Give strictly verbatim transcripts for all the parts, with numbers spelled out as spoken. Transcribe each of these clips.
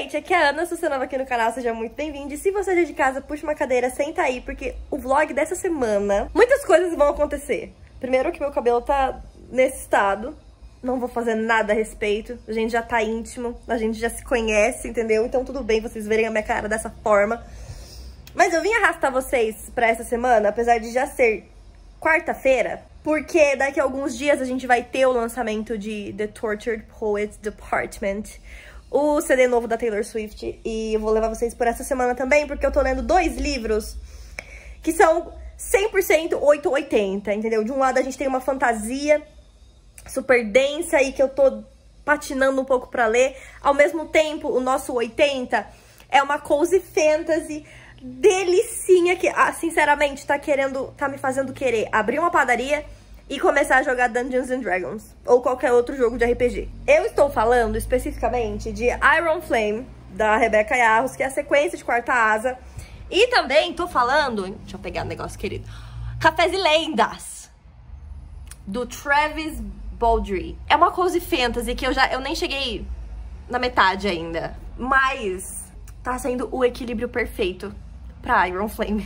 gente, aqui é a Ana, se você é nova aqui no canal, seja muito bem-vindo. E se você é de casa, puxa uma cadeira, senta aí, porque o vlog dessa semana, muitas coisas vão acontecer. Primeiro que meu cabelo tá nesse estado, não vou fazer nada a respeito, a gente já tá íntimo, a gente já se conhece, entendeu? Então tudo bem vocês verem a minha cara dessa forma. Mas eu vim arrastar vocês pra essa semana, apesar de já ser quarta-feira, porque daqui a alguns dias a gente vai ter o lançamento de The Tortured Poets Department, o C D novo da Taylor Swift, e eu vou levar vocês por essa semana também, porque eu tô lendo dois livros que são cem por cento oito ou oitenta, entendeu? De um lado a gente tem uma fantasia super densa e que eu tô patinando um pouco pra ler, ao mesmo tempo o nosso oitenta é uma cozy fantasy delicinha que, ah, sinceramente, tá querendo, tá me fazendo querer abrir uma padaria e começar a jogar Dungeons and Dragons ou qualquer outro jogo de R P G. Eu estou falando especificamente de Iron Flame, da Rebecca Yarros, que é a sequência de Quarta Asa. E também tô falando, deixa eu pegar o negócio, querido, Cafés e Lendas, do Travis Baldree. É uma cozy fantasy que eu já, eu nem cheguei na metade ainda, mas tá sendo o equilíbrio perfeito pra Iron Flame.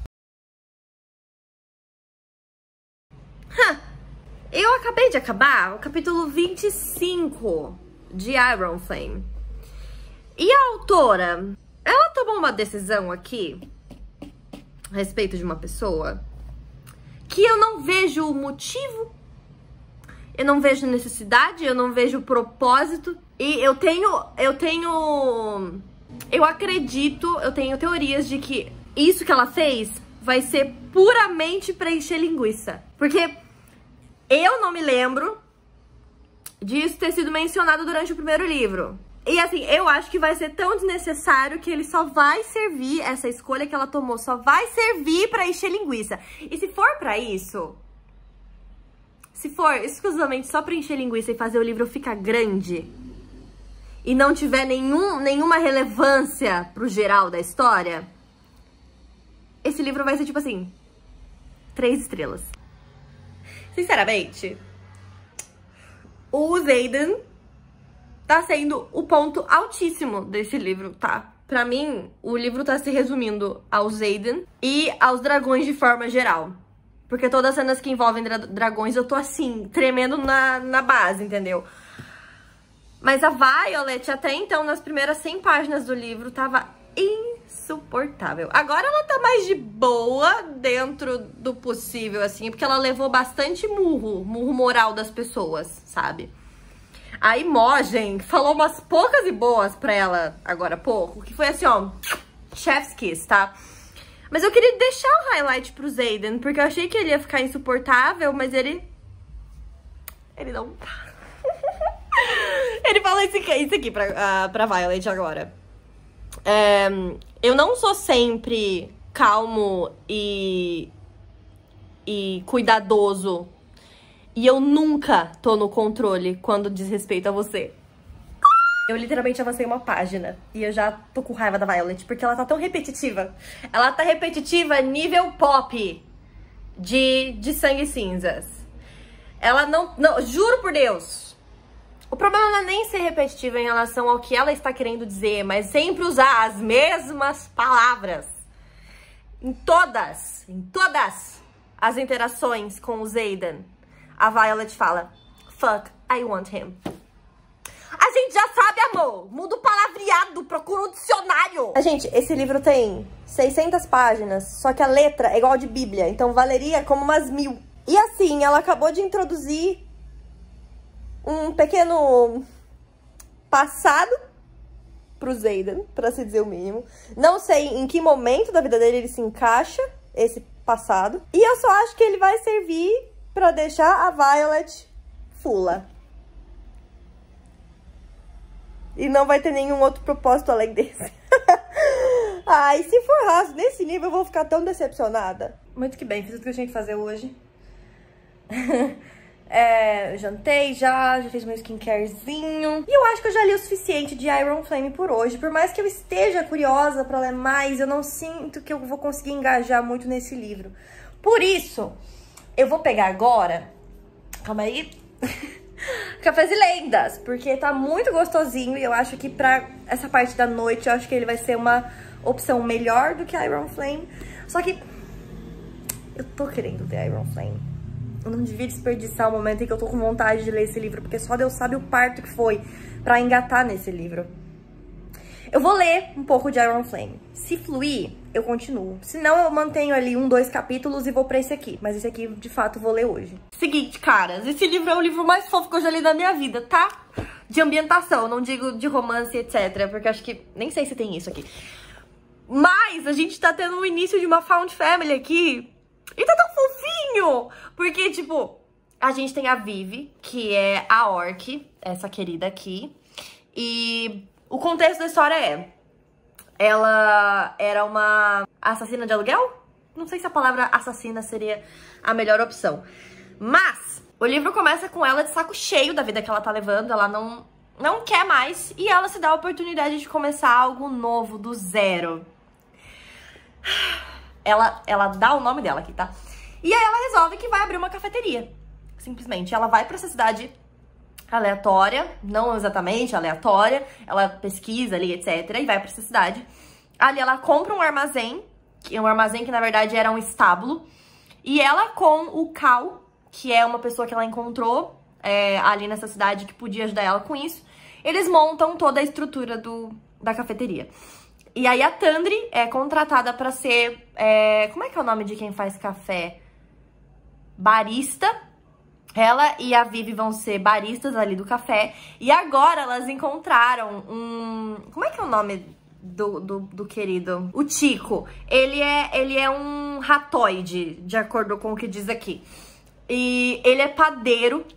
Huh. Eu acabei de acabar o capítulo vinte e cinco de Iron Flame. E a autora, ela tomou uma decisão aqui a respeito de uma pessoa que eu não vejo o motivo, eu não vejo necessidade, eu não vejo propósito. E eu tenho, eu tenho, eu acredito, eu tenho teorias de que isso que ela fez vai ser puramente pra encher linguiça. Porque eu não me lembro disso ter sido mencionado durante o primeiro livro. E assim, eu acho que vai ser tão desnecessário que ele só vai servir, essa escolha que ela tomou, só vai servir pra encher linguiça. E se for pra isso, se for exclusivamente só pra encher linguiça e fazer o livro ficar grande e não tiver nenhum, nenhuma relevância pro geral da história, esse livro vai ser tipo assim, três estrelas. Sinceramente, o Xaden tá sendo o ponto altíssimo desse livro, tá? Pra mim, o livro tá se resumindo ao Xaden e aos dragões de forma geral. Porque todas as cenas que envolvem dra dragões eu tô assim, tremendo na, na base, entendeu? Mas a Violet, até então, nas primeiras cem páginas do livro, tava insuportável. Agora ela tá mais de boa dentro do possível, assim, porque ela levou bastante murro, murro moral das pessoas, sabe? A Imogen falou umas poucas e boas pra ela agora há pouco, que foi assim, ó, chef's kiss, tá? Mas eu queria deixar o highlight pro Xaden, porque eu achei que ele ia ficar insuportável, mas ele... Ele não tá. Ele falou isso aqui, isso aqui pra, uh, pra Violet agora. É, eu não sou sempre calmo e, e cuidadoso. E eu nunca tô no controle quando diz respeito a você. Eu literalmente avancei uma página e eu já tô com raiva da Violet, porque ela tá tão repetitiva. Ela tá repetitiva nível pop de, de Sangue e Cinzas. Ela não, não... Juro por Deus. O problema não é nem ser repetitiva em relação ao que ela está querendo dizer, mas sempre usar as mesmas palavras. Em todas, em todas as interações com o Xaden, a Violet fala, fuck, I want him. A gente já sabe, amor. Muda o palavreado, procura um dicionário. A gente, esse livro tem seiscentas páginas, só que a letra é igual de Bíblia, então valeria como umas mil. E assim, ela acabou de introduzir um pequeno passado pro Xaden, pra se dizer o mínimo. Não sei em que momento da vida dele ele se encaixa, esse passado. E eu só acho que ele vai servir pra deixar a Violet fula. E não vai ter nenhum outro propósito além desse. Ai, se for raso nesse nível, eu vou ficar tão decepcionada. Muito que bem, fiz tudo que eu tinha que fazer hoje. É, eu jantei já, já fiz meu skincarezinho. E eu acho que eu já li o suficiente de Iron Flame por hoje. Por mais que eu esteja curiosa pra ler mais, eu não sinto que eu vou conseguir engajar muito nesse livro. Por isso, eu vou pegar agora... Calma aí. Cafés e Lendas, porque tá muito gostosinho e eu acho que pra essa parte da noite, eu acho que ele vai ser uma opção melhor do que Iron Flame. Só que eu tô querendo ter Iron Flame. Eu não devia desperdiçar o momento em que eu tô com vontade de ler esse livro, porque só Deus sabe o parto que foi pra engatar nesse livro. Eu vou ler um pouco de Iron Flame. Se fluir, eu continuo. Se não, eu mantenho ali um, dois capítulos e vou pra esse aqui. Mas esse aqui, de fato, vou ler hoje. Seguinte, caras. Esse livro é o livro mais fofo que eu já li na minha vida, tá? De ambientação, não digo de romance, etcétera. Porque acho que... nem sei se tem isso aqui. Mas a gente tá tendo o início de uma Found Family aqui. E tá tão fofinho! Porque, tipo, a gente tem a Vivi, que é a Orc, essa querida aqui. E... o contexto da história é, ela era uma assassina de aluguel? Não sei se a palavra assassina seria a melhor opção. Mas o livro começa com ela de saco cheio da vida que ela tá levando, ela não, não quer mais, e ela se dá a oportunidade de começar algo novo, do zero. Ela, ela dá o nome dela aqui, tá? E aí ela resolve que vai abrir uma cafeteria, simplesmente. Ela vai pra essa cidade aleatória, não exatamente aleatória, ela pesquisa ali, etcétera, e vai pra essa cidade. Ali ela compra um armazém, que um armazém que na verdade era um estábulo, e ela com o Cal, que é uma pessoa que ela encontrou é, ali nessa cidade que podia ajudar ela com isso, eles montam toda a estrutura do, da cafeteria. E aí a Tandri é contratada pra ser, é, como é que é o nome de quem faz café? Barista. Ela e a Vivi vão ser baristas ali do café. E agora elas encontraram um... como é que é o nome do, do, do querido? O Tico. Ele é, ele é um ratoide, de acordo com o que diz aqui. E ele é padeiro.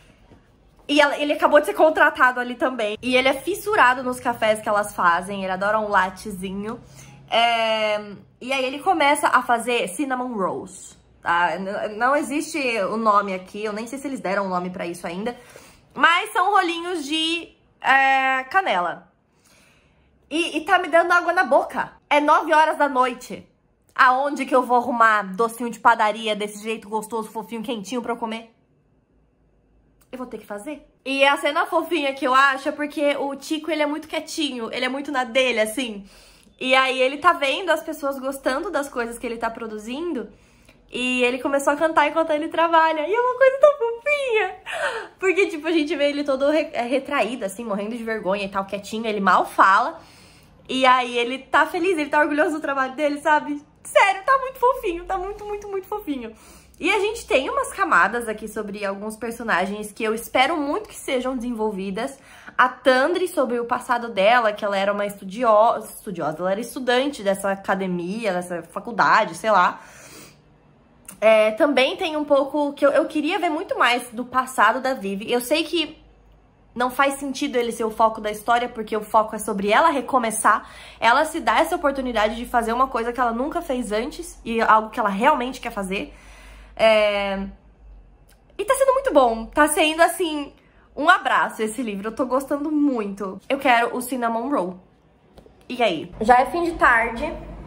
E ela, ele acabou de ser contratado ali também. E ele é fissurado nos cafés que elas fazem. Ele adora um lattezinho. É, e aí ele começa a fazer cinnamon rolls. Tá? Não existe o nome aqui, eu nem sei se eles deram um nome pra isso ainda, mas são rolinhos de é, canela. E, e tá me dando água na boca. É nove horas da noite. Aonde que eu vou arrumar docinho de padaria desse jeito gostoso, fofinho, quentinho pra eu comer? Eu vou ter que fazer. E a cena fofinha que eu acho é porque o Tico, ele é muito quietinho, ele é muito na dele, assim. E aí ele tá vendo as pessoas gostando das coisas que ele tá produzindo. E ele começou a cantar enquanto ele trabalha. E é uma coisa tão fofinha. Porque, tipo, a gente vê ele todo re retraído, assim, morrendo de vergonha e tal, quietinho. Ele mal fala. E aí ele tá feliz, ele tá orgulhoso do trabalho dele, sabe? Sério, tá muito fofinho. Tá muito, muito, muito fofinho. E a gente tem umas camadas aqui sobre alguns personagens que eu espero muito que sejam desenvolvidas. A Tandri, sobre o passado dela, que ela era uma estudiosa, estudiosa, ela era estudante dessa academia, dessa faculdade, sei lá. É, também tem um pouco que eu, eu queria ver muito mais do passado da Vivi. Eu sei que não faz sentido ele ser o foco da história, porque o foco é sobre ela recomeçar. Ela se dá essa oportunidade de fazer uma coisa que ela nunca fez antes e algo que ela realmente quer fazer. É... E tá sendo muito bom. Tá sendo, assim, um abraço esse livro. Eu tô gostando muito. Eu quero o Cinnamon Roll. E aí? Já é fim de tarde.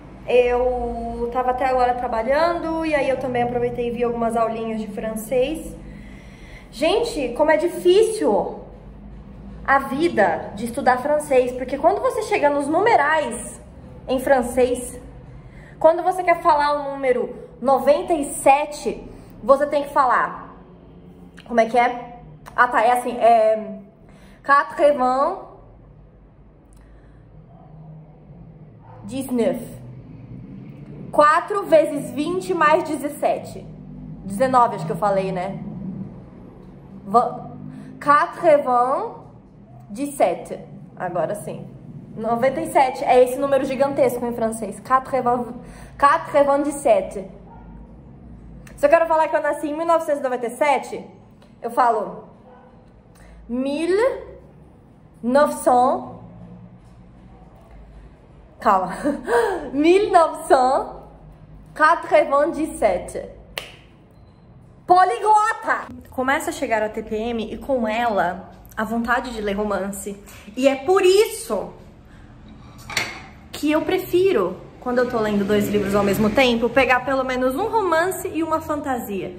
Eu tava até agora trabalhando e aí eu também aproveitei e vi algumas aulinhas de francês. Gente, como é difícil a vida de estudar francês, porque quando você chega nos numerais em francês, quando você quer falar o número noventa e sete, você tem que falar, como é que é? Ah tá, é assim, é quatre-vingts, dix-neuf. quatro vezes vinte mais dezessete. dezenove, acho que eu falei, né? quatre-vingts, dix-sept. Agora sim. noventa e sete. É esse número gigantesco em francês. quatre-vingts, dix-sept. Se eu quero falar que eu nasci em mil novecentos e noventa e sete, eu falo mille neuf cents. Calma. mille neuf cents quatre-vingt-dix-sept. Poliglota! Começa a chegar a T P M e com ela a vontade de ler romance. E é por isso que eu prefiro, quando eu tô lendo dois livros ao mesmo tempo, pegar pelo menos um romance e uma fantasia.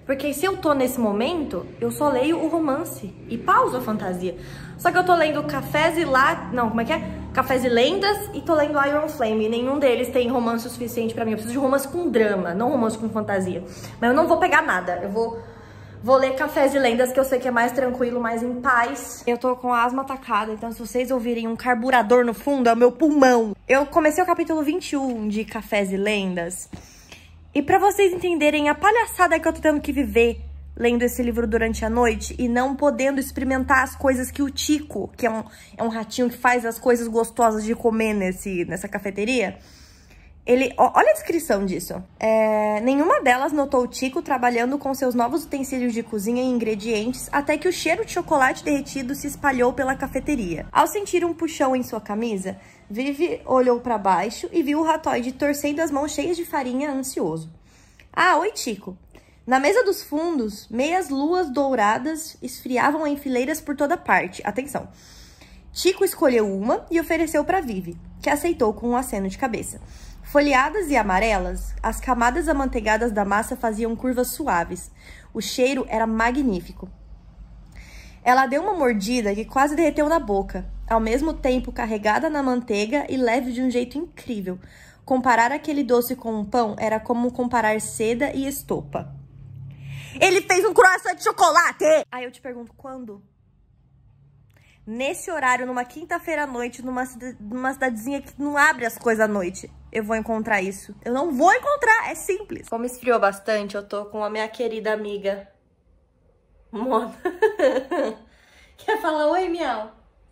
Porque se eu tô nesse momento, eu só leio o romance e pauso a fantasia. Só que eu tô lendo Cafés e lá... Não, como é que é? Cafés e Lendas e tô lendo Iron Flame. E nenhum deles tem romance o suficiente pra mim. Eu preciso de romance com drama, não romance com fantasia. Mas eu não vou pegar nada. Eu vou... Vou ler Cafés e Lendas, que eu sei que é mais tranquilo, mais em paz. Eu tô com a asma atacada, então se vocês ouvirem um carburador no fundo, é o meu pulmão. Eu comecei o capítulo vinte e um de Cafés e Lendas. E pra vocês entenderem a palhaçada que eu tô tendo que viver lendo esse livro durante a noite e não podendo experimentar as coisas que o Tico, que é um, é um ratinho que faz as coisas gostosas de comer nesse, nessa cafeteria... Ele, olha a descrição disso. É, nenhuma delas notou o Tico trabalhando com seus novos utensílios de cozinha e ingredientes até que o cheiro de chocolate derretido se espalhou pela cafeteria. Ao sentir um puxão em sua camisa, Vivi olhou para baixo e viu o ratoide torcendo as mãos cheias de farinha, ansioso. Ah, oi, Tico. Na mesa dos fundos, meias luas douradas esfriavam em fileiras por toda parte. Atenção. Tico escolheu uma e ofereceu para Vivi, que aceitou com um aceno de cabeça. Folheadas e amarelas, as camadas amanteigadas da massa faziam curvas suaves. O cheiro era magnífico. Ela deu uma mordida que quase derreteu na boca, ao mesmo tempo carregada na manteiga e leve de um jeito incrível. Comparar aquele doce com um pão era como comparar seda e estopa. Ele fez um croissant de chocolate! Aí eu te pergunto, quando? Nesse horário, numa quinta-feira à noite, numa, numa cidadezinha que não abre as coisas à noite, eu vou encontrar isso. Eu não vou encontrar, é simples. Como esfriou bastante, eu tô com a minha querida amiga Mona. Quer falar oi, Miau?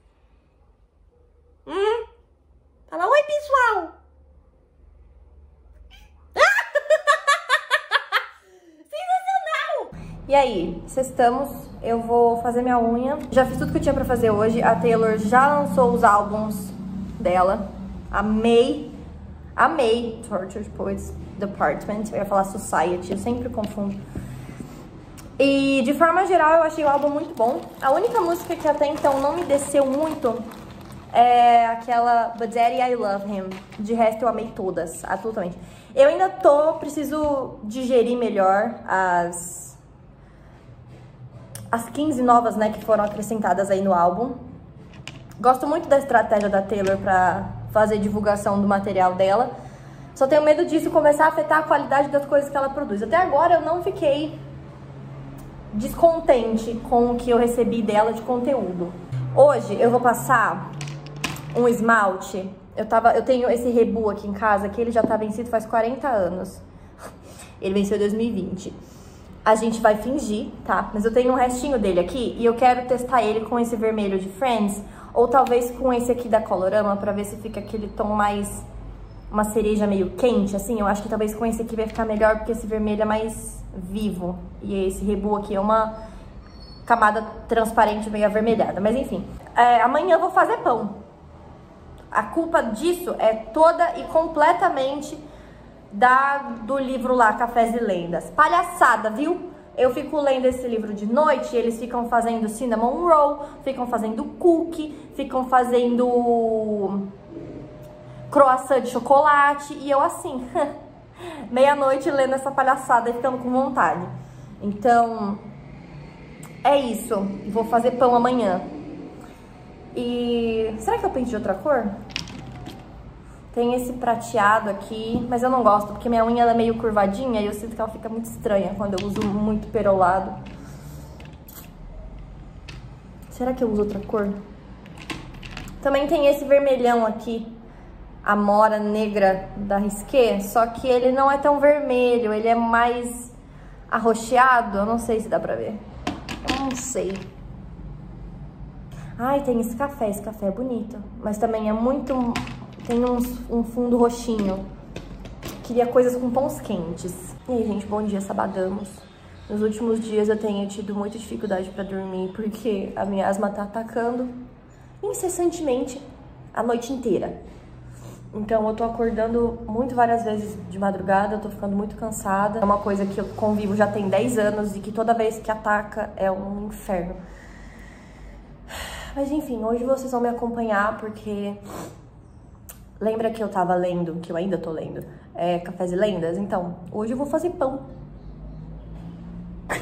Hum? Fala oi, pessoal! Sensacional! E aí, sextamos, eu vou fazer minha unha. Já fiz tudo que eu tinha pra fazer hoje. A Taylor já lançou os álbuns dela. Amei. Amei Tortured Poets Department. Eu ia falar Society, eu sempre confundo. E de forma geral eu achei o álbum muito bom. A única música que até então não me desceu muito é aquela But Daddy I Love Him. De resto eu amei todas, absolutamente. Eu ainda tô, preciso digerir melhor as, as quinze novas, né, que foram acrescentadas aí no álbum. Gosto muito da estratégia da Taylor pra fazer divulgação do material dela. Só tenho medo disso começar a afetar a qualidade das coisas que ela produz. Até agora eu não fiquei descontente com o que eu recebi dela de conteúdo. Hoje eu vou passar um esmalte. Eu, tava, eu tenho esse Rebu aqui em casa, que ele já tá vencido faz quarenta anos. Ele venceu em dois mil e vinte. A gente vai fingir, tá? Mas eu tenho um restinho dele aqui e eu quero testar ele com esse vermelho de Friends, ou talvez com esse aqui da Colorama, pra ver se fica aquele tom mais... uma cereja meio quente, assim. Eu acho que talvez com esse aqui vai ficar melhor, porque esse vermelho é mais vivo. E esse Rebu aqui é uma camada transparente, meio avermelhada. Mas enfim, é, amanhã eu vou fazer pão. A culpa disso é toda e completamente da, do livro lá, Cafés e Lendas. Palhaçada, viu? Eu fico lendo esse livro de noite e eles ficam fazendo cinnamon roll, ficam fazendo cookie, ficam fazendo croissant de chocolate. E eu assim, meia-noite lendo essa palhaçada e ficando com vontade. Então, é isso. Vou fazer pão amanhã. E será que eu pinto de outra cor? Tem esse prateado aqui, mas eu não gosto, porque minha unha ela é meio curvadinha e eu sinto que ela fica muito estranha quando eu uso muito perolado. Será que eu uso outra cor? Também tem esse vermelhão aqui, Amora Negra da Risqué, só que ele não é tão vermelho, ele é mais arroxeado, eu não sei se dá pra ver. Eu não sei. Ai, tem esse café, esse café é bonito, mas também é muito... tem uns, um fundo roxinho. Queria coisas com tons quentes. E aí, gente, bom dia, sabadamos. Nos últimos dias eu tenho tido muita dificuldade pra dormir, porque a minha asma tá atacando incessantemente a noite inteira. Então eu tô acordando muito várias vezes de madrugada, eu tô ficando muito cansada. É uma coisa que eu convivo já tem dez anos e que toda vez que ataca é um inferno. Mas enfim, hoje vocês vão me acompanhar porque... lembra que eu tava lendo, que eu ainda tô lendo, é, Cafés e Lendas? Então, hoje eu vou fazer pão.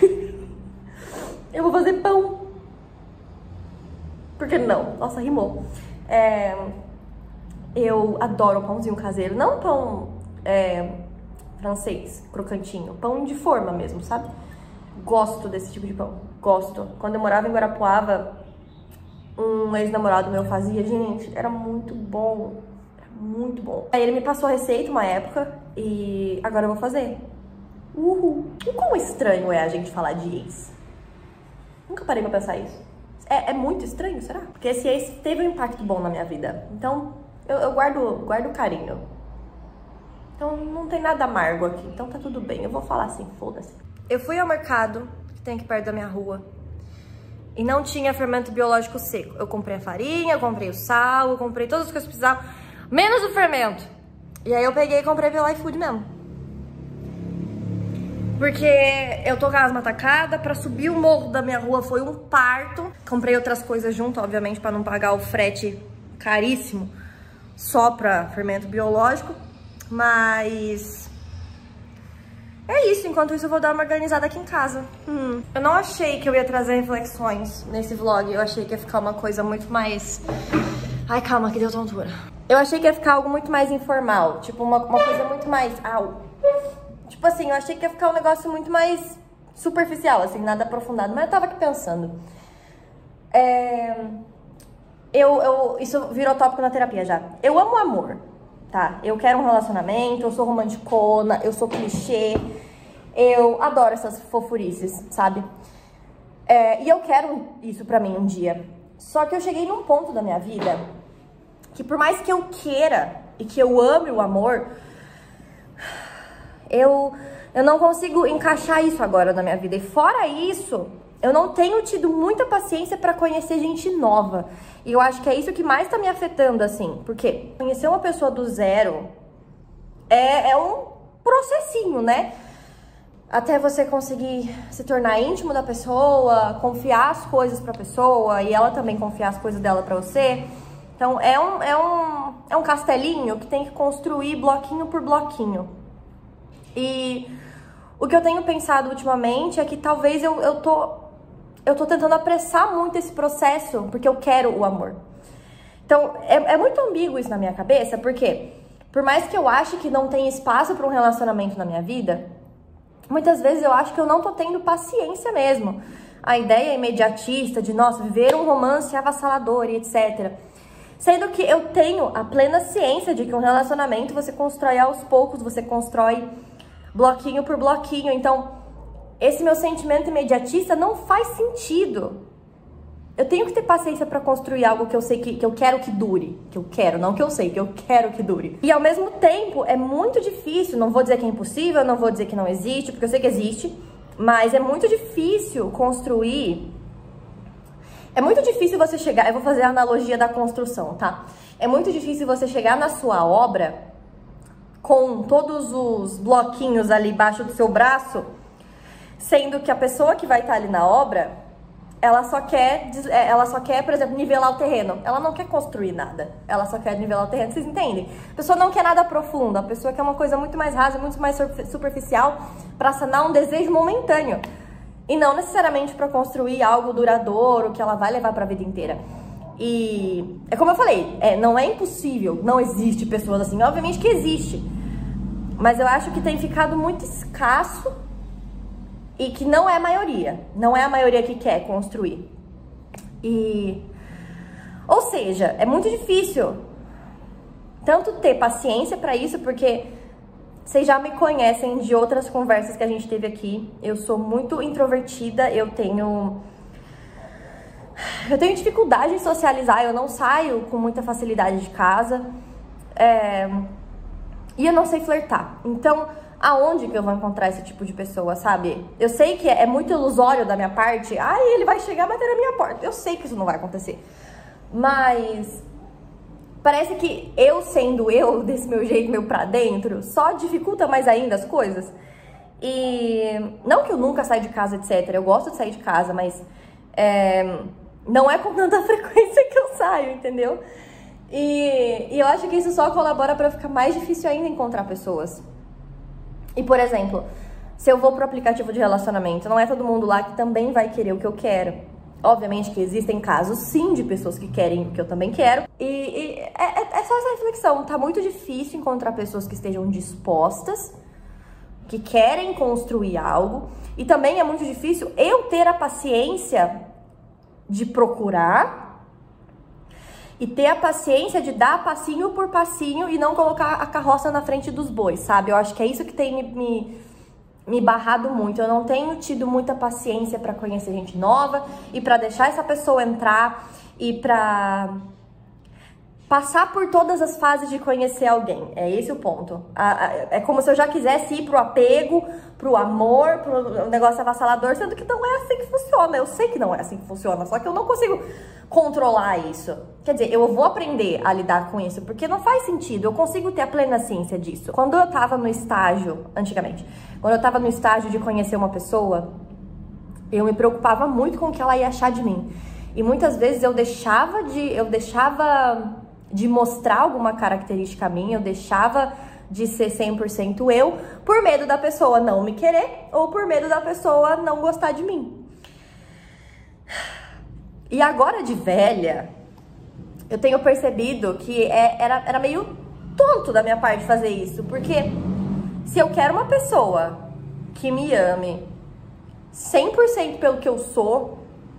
Eu vou fazer pão. Por que não? Nossa, rimou. É, eu adoro pãozinho caseiro. Não pão é, francês, crocantinho. Pão de forma mesmo, sabe? Gosto desse tipo de pão. Gosto. Quando eu morava em Guarapuava, um ex-namorado meu fazia. Gente, era muito bom. Era muito bom. Aí ele me passou a receita uma época e agora eu vou fazer. Uhul. E quão estranho é a gente falar de ex? Nunca parei pra pensar isso. É, é muito estranho, será? Porque esse ex teve um impacto bom na minha vida. Então, eu, eu guardo, guardo carinho. Então, não tem nada amargo aqui. Então, tá tudo bem. Eu vou falar assim, foda-se. Eu fui ao mercado, que tem aqui perto da minha rua, e não tinha fermento biológico seco. Eu comprei a farinha, eu comprei o sal, eu comprei todas as coisas que precisava, menos o fermento. E aí, eu peguei e comprei pelo iFood mesmo. Porque eu tô com as matacadas, pra subir o morro da minha rua foi um parto. Comprei outras coisas junto, obviamente, pra não pagar o frete caríssimo só pra fermento biológico. Mas é isso, enquanto isso eu vou dar uma organizada aqui em casa. Hum. Eu não achei que eu ia trazer reflexões nesse vlog, eu achei que ia ficar uma coisa muito mais... Ai, calma, que deu tontura. Eu achei que ia ficar algo muito mais informal, tipo uma, uma coisa muito mais... Au. Tipo assim, eu achei que ia ficar um negócio muito mais superficial, assim, nada aprofundado. Mas eu tava aqui pensando. É... Eu, eu... Isso virou tópico na terapia já. Eu amo amor, tá? Eu quero um relacionamento, eu sou romanticona, eu sou clichê. Eu adoro essas fofurices, sabe? É... E eu quero isso pra mim um dia. Só que eu cheguei num ponto da minha vida que por mais que eu queira e que eu ame o amor... Eu, eu não consigo encaixar isso agora na minha vida. E fora isso, eu não tenho tido muita paciência pra conhecer gente nova. E eu acho que é isso que mais tá me afetando, assim. Porque conhecer uma pessoa do zero é, é um processinho, né? Até você conseguir se tornar íntimo da pessoa, confiar as coisas pra pessoa e ela também confiar as coisas dela pra você. Então é um, é um, é um castelinho que tem que construir bloquinho por bloquinho. E o que eu tenho pensado ultimamente é que talvez eu, eu, tô, eu tô tentando apressar muito esse processo, porque eu quero o amor. Então, é, é muito ambíguo isso na minha cabeça, porque por mais que eu ache que não tem espaço para um relacionamento na minha vida, muitas vezes eu acho que eu não tô tendo paciência mesmo. A ideia imediatista de, nossa, viver um romance avassalador e etcétera. Sendo que eu tenho a plena ciência de que um relacionamento você constrói aos poucos, você constrói... bloquinho por bloquinho. Então, esse meu sentimento imediatista não faz sentido. Eu tenho que ter paciência pra construir algo que eu sei que, que eu quero que dure. Que eu quero, não que eu sei, que eu quero que dure. E ao mesmo tempo, é muito difícil, não vou dizer que é impossível, não vou dizer que não existe, porque eu sei que existe, mas é muito difícil construir... É muito difícil você chegar... Eu vou fazer a analogia da construção, tá? É muito difícil você chegar na sua obra... com todos os bloquinhos ali embaixo do seu braço, sendo que a pessoa que vai estar ali na obra, ela só quer, ela só quer, por exemplo, nivelar o terreno. Ela não quer construir nada, ela só quer nivelar o terreno, vocês entendem? A pessoa não quer nada profundo, a pessoa quer uma coisa muito mais rasa, muito mais superficial para sanar um desejo momentâneo. E não necessariamente para construir algo duradouro, que ela vai levar para a vida inteira. E é como eu falei, é, não é impossível, não existe pessoas assim, obviamente que existe, mas eu acho que tem ficado muito escasso e que não é a maioria, não é a maioria que quer construir. E, ou seja, é muito difícil tanto ter paciência pra isso, porque vocês já me conhecem de outras conversas que a gente teve aqui, eu sou muito introvertida, eu tenho... Eu tenho dificuldade em socializar, eu não saio com muita facilidade de casa, é... e eu não sei flertar. Então, aonde que eu vou encontrar esse tipo de pessoa, sabe? Eu sei que é muito ilusório da minha parte, ai, ele vai chegar e bater na minha porta. Eu sei que isso não vai acontecer. Mas parece que eu sendo eu, desse meu jeito, meu pra dentro, só dificulta mais ainda as coisas. E não que eu nunca saia de casa, etcétera. Eu gosto de sair de casa, mas... É... não é com tanta frequência que eu saio, entendeu? E, e eu acho que isso só colabora pra ficar mais difícil ainda encontrar pessoas. E, por exemplo, se eu vou pro aplicativo de relacionamento, não é todo mundo lá que também vai querer o que eu quero. Obviamente que existem casos, sim, de pessoas que querem o que eu também quero. E, e é, é só essa reflexão. Tá muito difícil encontrar pessoas que estejam dispostas, que querem construir algo. E também é muito difícil eu ter a paciência de procurar e ter a paciência de dar passinho por passinho e não colocar a carroça na frente dos bois, sabe? Eu acho que é isso que tem me, me, me barrado muito. Eu não tenho tido muita paciência pra conhecer gente nova e pra deixar essa pessoa entrar e pra passar por todas as fases de conhecer alguém. É esse o ponto. É como se eu já quisesse ir pro apego, pro amor, pro negócio avassalador, sendo que não é assim que funciona. Eu sei que não é assim que funciona, só que eu não consigo controlar isso. Quer dizer, eu vou aprender a lidar com isso, porque não faz sentido. Eu consigo ter a plena ciência disso. Quando eu tava no estágio, antigamente, quando eu tava no estágio de conhecer uma pessoa, eu me preocupava muito com o que ela ia achar de mim. E muitas vezes eu deixava de... Eu deixava... de mostrar alguma característica minha, eu deixava de ser cem por cento eu, por medo da pessoa não me querer ou por medo da pessoa não gostar de mim. E agora de velha, eu tenho percebido que é, era, era meio tonto da minha parte fazer isso, porque se eu quero uma pessoa que me ame cem por cento pelo que eu sou,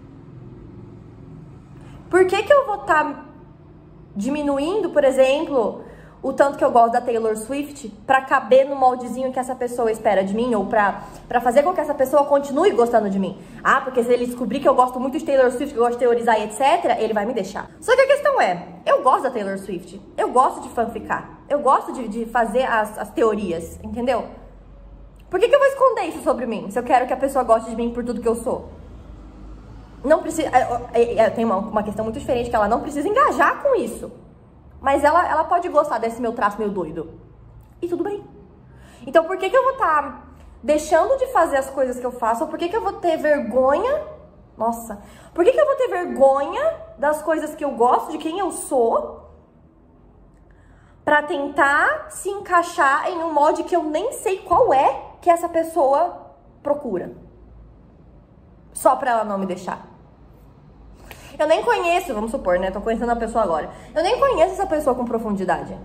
por que que eu vou estar diminuindo, por exemplo, o tanto que eu gosto da Taylor Swift pra caber no moldezinho que essa pessoa espera de mim, ou pra, pra fazer com que essa pessoa continue gostando de mim? Ah, porque se ele descobrir que eu gosto muito de Taylor Swift, que eu gosto de teorizar e etcétera, ele vai me deixar. Só que a questão é, eu gosto da Taylor Swift, eu gosto de fanficar, eu gosto de, de fazer as, as teorias, entendeu? Por que que eu vou esconder isso sobre mim, se eu quero que a pessoa goste de mim por tudo que eu sou? Não precisa... Tem uma, uma questão muito diferente, que ela não precisa engajar com isso. Mas ela, ela pode gostar desse meu traço meio doido. E tudo bem. Então por que que eu vou estar deixando de fazer as coisas que eu faço? Ou por que que eu vou ter vergonha? Nossa. Por que que eu vou ter vergonha das coisas que eu gosto, de quem eu sou, pra tentar se encaixar em um molde que eu nem sei qual é que essa pessoa procura? Só pra ela não me deixar. Eu nem conheço, vamos supor, né? Tô conhecendo a pessoa agora. Eu nem conheço essa pessoa com profundidade.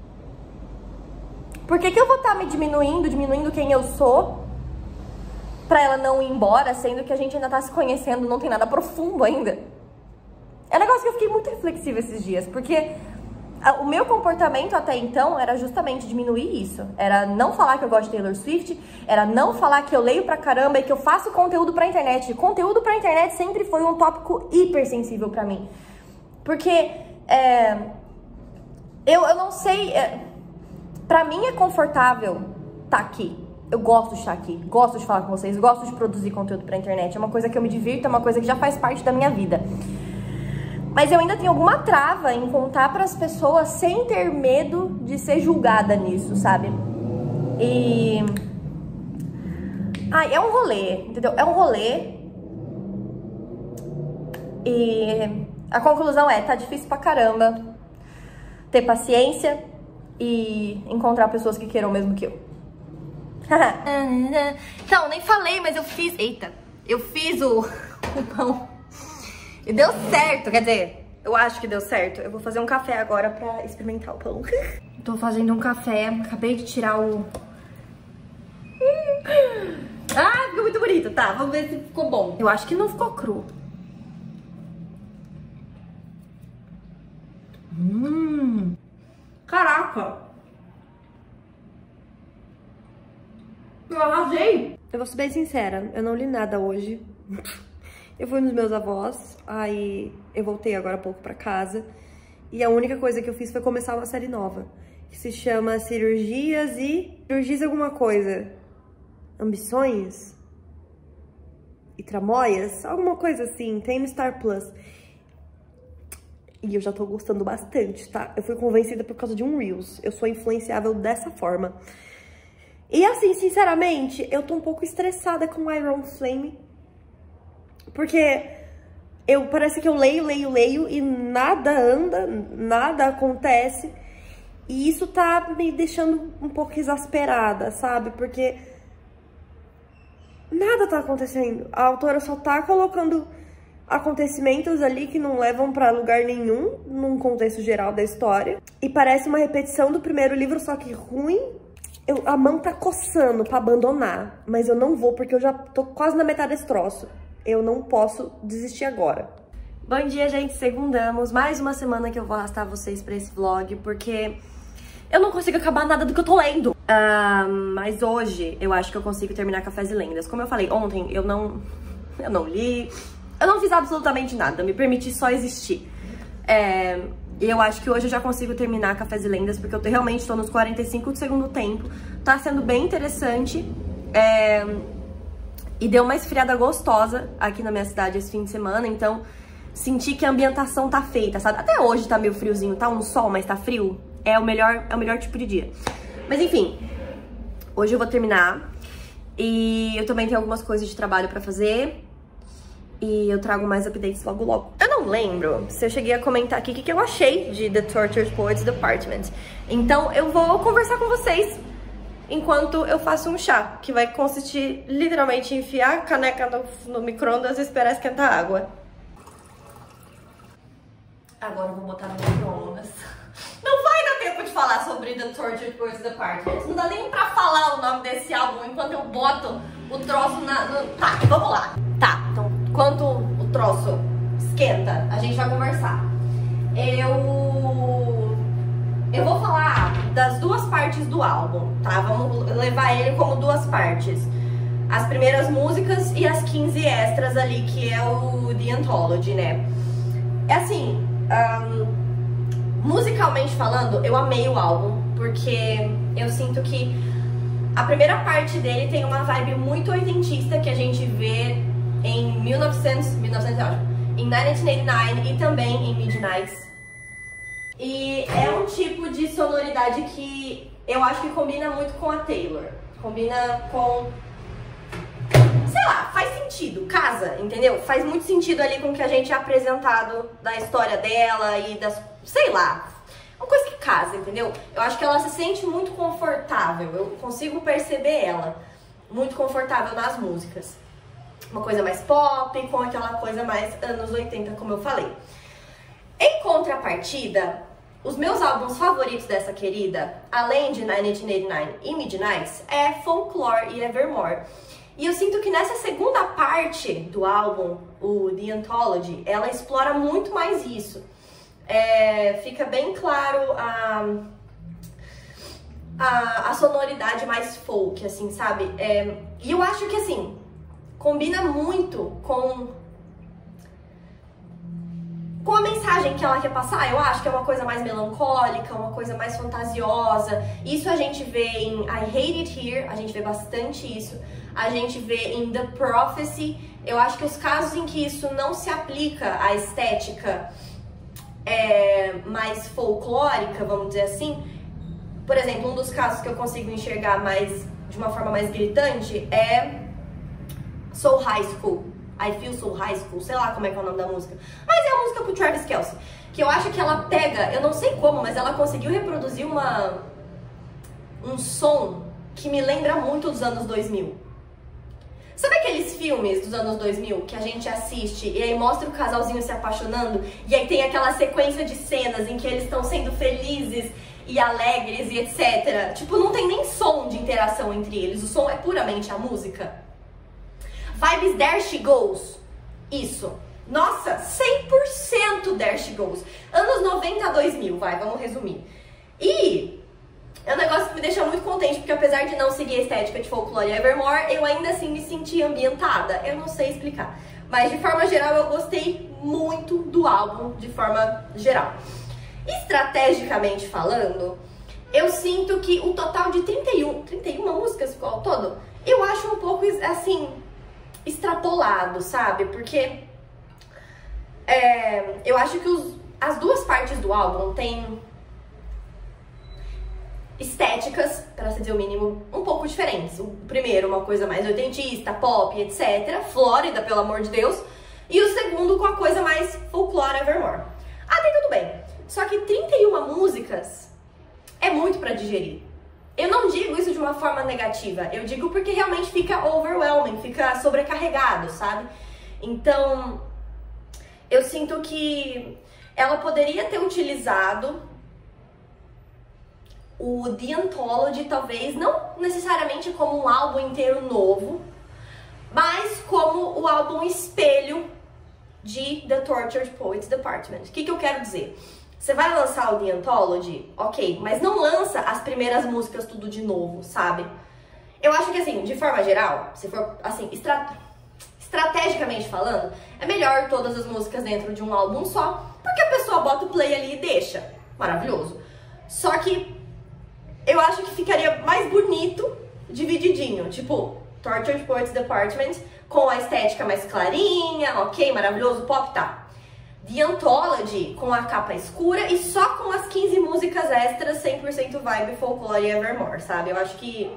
Por que que eu vou estar me diminuindo, diminuindo quem eu sou, pra ela não ir embora, sendo que a gente ainda tá se conhecendo, não tem nada profundo ainda? É um negócio que eu fiquei muito reflexiva esses dias, porque o meu comportamento até então era justamente diminuir isso. Era não falar que eu gosto de Taylor Swift, era não falar que eu leio pra caramba e que eu faço conteúdo pra internet. Conteúdo pra internet sempre foi um tópico hipersensível pra mim. Porque é, eu, eu não sei... É, pra mim é confortável estar aqui. Eu gosto de estar aqui, gosto de falar com vocês, gosto de produzir conteúdo pra internet. É uma coisa que eu me divirto, é uma coisa que já faz parte da minha vida. Mas eu ainda tenho alguma trava em contar pras pessoas sem ter medo de ser julgada nisso, sabe? E... Ai, é um rolê, entendeu? É um rolê. E a conclusão é, tá difícil pra caramba ter paciência e encontrar pessoas que queiram o mesmo que eu. Então, nem falei, mas eu fiz... Eita, eu fiz o, o pão. E deu certo, quer dizer, eu acho que deu certo. Eu vou fazer um café agora pra experimentar o pão. Tô fazendo um café, acabei de tirar o... Ah, ficou muito bonito. Tá, vamos ver se ficou bom. Eu acho que não ficou cru. Hum... Caraca! Eu arrasei! Eu vou ser bem sincera, eu não li nada hoje. Eu fui nos meus avós, aí eu voltei agora há pouco pra casa. E a única coisa que eu fiz foi começar uma série nova, que se chama Cirurgias e... Cirurgias alguma coisa. Ambições? E Tramóias? Alguma coisa assim, tem no Star Plus. E eu já tô gostando bastante, tá? Eu fui convencida por causa de um Reels. Eu sou influenciável dessa forma. E assim, sinceramente, eu tô um pouco estressada com Iron Flame. Porque eu parece que eu leio, leio, leio e nada anda, nada acontece. E isso tá me deixando um pouco exasperada, sabe? Porque nada tá acontecendo. A autora só tá colocando acontecimentos ali que não levam pra lugar nenhum, num contexto geral da história. E parece uma repetição do primeiro livro, só que ruim. Eu, a mão tá coçando pra abandonar, mas eu não vou porque eu já tô quase na metade desse troço. Eu não posso desistir agora. Bom dia, gente. Segundamos. Mais uma semana que eu vou arrastar vocês pra esse vlog, porque eu não consigo acabar nada do que eu tô lendo. Uh, mas hoje eu acho que eu consigo terminar Cafés e Lendas. Como eu falei ontem, eu não, eu não li, eu não fiz absolutamente nada, me permiti só existir. É, e eu acho que hoje eu já consigo terminar Cafés e Lendas, porque eu tô, realmente tô nos quarenta e cinco do segundo tempo. Tá sendo bem interessante. É, e deu uma esfriada gostosa aqui na minha cidade esse fim de semana, então senti que a ambientação tá feita, sabe? Até hoje tá meio friozinho, tá um sol, mas tá frio. É o melhor, é o melhor tipo de dia. Mas enfim, hoje eu vou terminar. E eu também tenho algumas coisas de trabalho pra fazer. E eu trago mais updates logo logo. Eu não lembro se eu cheguei a comentar aqui o que, que eu achei de The Tortured Poets Department. Então eu vou conversar com vocês enquanto eu faço um chá, que vai consistir literalmente em enfiar a caneca no, no micro-ondas e esperar esquentar a água. Agora eu vou botar no micro-ondas. Não vai dar tempo de falar sobre The Tortured Poets Department. Não dá nem pra falar o nome desse álbum enquanto eu boto o troço na... No... Tá, vamos lá. Tá, então, enquanto o troço esquenta, a gente vai conversar. Eu... Eu vou falar das duas partes do álbum, tá? Vamos levar ele como duas partes. As primeiras músicas e as quinze extras ali, que é o The Anthology, né? É assim... Um... Musicalmente falando, eu amei o álbum, porque eu sinto que a primeira parte dele tem uma vibe muito oitentista que a gente vê em mil e novecentos, mil e novecentos, em mil novecentos e oitenta e nove e também em Midnights. E é um tipo de sonoridade que eu acho que combina muito com a Taylor. Combina com... sei lá, faz sentido, casa, entendeu? Faz muito sentido ali com o que a gente é apresentado da história dela e das... sei lá, uma coisa que casa, entendeu? Eu acho que ela se sente muito confortável, eu consigo perceber ela muito confortável nas músicas. Uma coisa mais pop, com aquela coisa mais anos oitenta, como eu falei. Em contrapartida, os meus álbuns favoritos dessa querida, além de mil novecentos e oitenta e nove e Midnights, é Folklore e Evermore. E eu sinto que nessa segunda parte do álbum, o The Anthology, ela explora muito mais isso. É, fica bem claro a, a, a sonoridade mais folk, assim, sabe? É, e eu acho que, assim, combina muito com, com a mensagem que ela quer passar. Eu acho que é uma coisa mais melancólica, uma coisa mais fantasiosa. Isso a gente vê em I Hate It Here, a gente vê bastante isso. A gente vê em The Prophecy. Eu acho que os casos em que isso não se aplica à estética é, mais folclórica, vamos dizer assim. Por exemplo, um dos casos que eu consigo enxergar mais, de uma forma mais gritante é Soul High School. I Feel So High School, sei lá como é que é o nome da música. Mas é a música pro Travis Kelce, que eu acho que ela pega, eu não sei como, mas ela conseguiu reproduzir uma, um som que me lembra muito dos anos dois mil. Sabe aqueles filmes dos anos dois mil que a gente assiste e aí mostra o casalzinho se apaixonando e aí tem aquela sequência de cenas em que eles estão sendo felizes e alegres e etcétera. Tipo, não tem nem som de interação entre eles, o som é puramente a música. Vibes There She Goes. Isso. Nossa, cem por cento There She Goes. Anos noventa a dois mil, vai, vamos resumir. E é um negócio que me deixa muito contente, porque apesar de não seguir a estética de Folklore e Evermore, eu ainda assim me senti ambientada. Eu não sei explicar. Mas de forma geral, eu gostei muito do álbum, de forma geral. Estrategicamente falando, eu sinto que o total de trinta e um, trinta e uma músicas ficou ao todo, eu acho um pouco, assim, extrapolado, sabe? Porque é, eu acho que os, as duas partes do álbum têm estéticas, para se dizer o mínimo, um pouco diferentes. O primeiro, uma coisa mais oitentista, pop, etcétera. Flórida, pelo amor de Deus. E o segundo, com a coisa mais folclore, Evermore. Até tudo bem. Só que trinta e uma músicas é muito pra digerir. Eu não digo isso de uma forma negativa, eu digo porque realmente fica overwhelming, fica sobrecarregado, sabe? Então, eu sinto que ela poderia ter utilizado o The Anthology, talvez, não necessariamente como um álbum inteiro novo, mas como o álbum espelho de The Tortured Poets Department. O que, que eu quero dizer? Você vai lançar o The Anthology, ok, mas não lança as primeiras músicas tudo de novo, sabe? Eu acho que, assim, de forma geral, se for, assim, estra... estrategicamente falando, é melhor todas as músicas dentro de um álbum só, porque a pessoa bota o play ali e deixa. Maravilhoso. Só que eu acho que ficaria mais bonito divididinho, tipo, Tortured Poets Department com a estética mais clarinha, ok, maravilhoso, pop, tá. The Anthology com a capa escura e só com as quinze músicas extras, cem por cento vibe, folklore e evermore, sabe? Eu acho que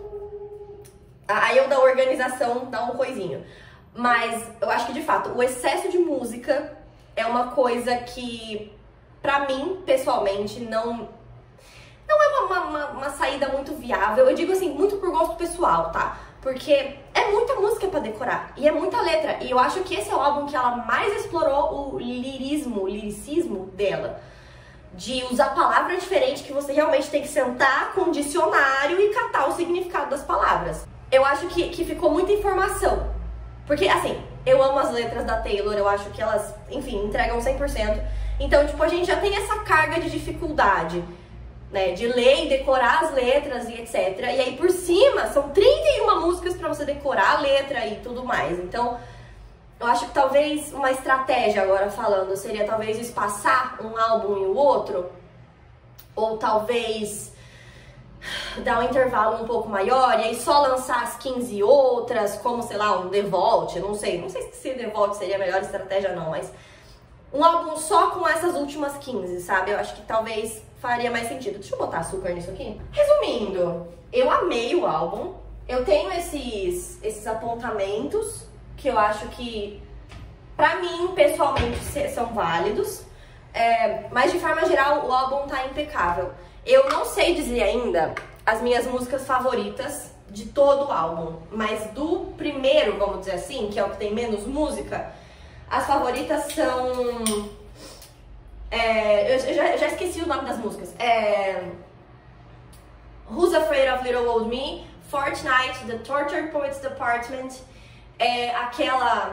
aí eu da organização dá um coisinho. Mas eu acho que, de fato, o excesso de música é uma coisa que, pra mim, pessoalmente, não, não é uma, uma, uma saída muito viável. Eu digo assim, muito por gosto pessoal, tá? Porque é muita música pra decorar e é muita letra. E eu acho que esse é o álbum que ela mais explorou o lirismo, o liricismo dela. De usar palavras diferentes que você realmente tem que sentar com um dicionário e catar o significado das palavras. Eu acho que, que ficou muita informação. Porque, assim, eu amo as letras da Taylor, eu acho que elas, enfim, entregam cem por cento. Então, tipo, a gente já tem essa carga de dificuldade, né, de ler e decorar as letras e etcétera. E aí, por cima, são trinta e uma músicas pra você decorar a letra e tudo mais. Então, eu acho que talvez uma estratégia, agora falando, seria talvez espaçar um álbum e o outro. Ou talvez dar um intervalo um pouco maior e aí só lançar as quinze outras, como, sei lá, um The Vault, não sei. Não sei se The Vault seria a melhor estratégia, não, mas um álbum só com essas últimas quinze, sabe? Eu acho que talvez faria mais sentido. Deixa eu botar açúcar nisso aqui. Resumindo, eu amei o álbum. Eu tenho esses, esses apontamentos que eu acho que, pra mim, pessoalmente, são válidos. É, mas, de forma geral, o álbum tá impecável. Eu não sei dizer ainda as minhas músicas favoritas de todo o álbum. Mas do primeiro, vamos dizer assim, que é o que tem menos música, as favoritas são... É, eu, já, eu já esqueci o nome das músicas. É, Who's Afraid of Little Old Me, Fortnite, The Tortured Poets Department, é, aquela...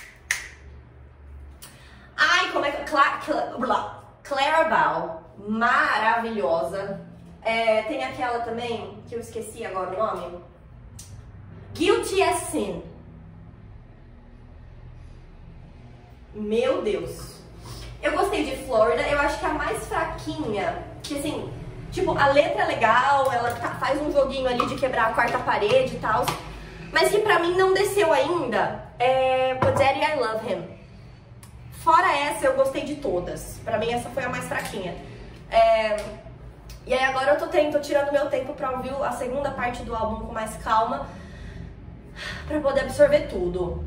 Ai, como é que... Cla, Cla, Clarabelle, maravilhosa. É, tem aquela também, que eu esqueci agora o nome. Guilty as Sin. Meu Deus. Eu gostei de Florida, eu acho que a mais fraquinha, que assim, tipo, a letra é legal, ela tá, faz um joguinho ali de quebrar a quarta parede e tal, mas que pra mim não desceu ainda, é But Daddy I Love Him. Fora essa, eu gostei de todas. Pra mim, essa foi a mais fraquinha. É... E aí agora eu tô, tendo, tô tirando meu tempo pra ouvir a segunda parte do álbum com mais calma, pra poder absorver tudo.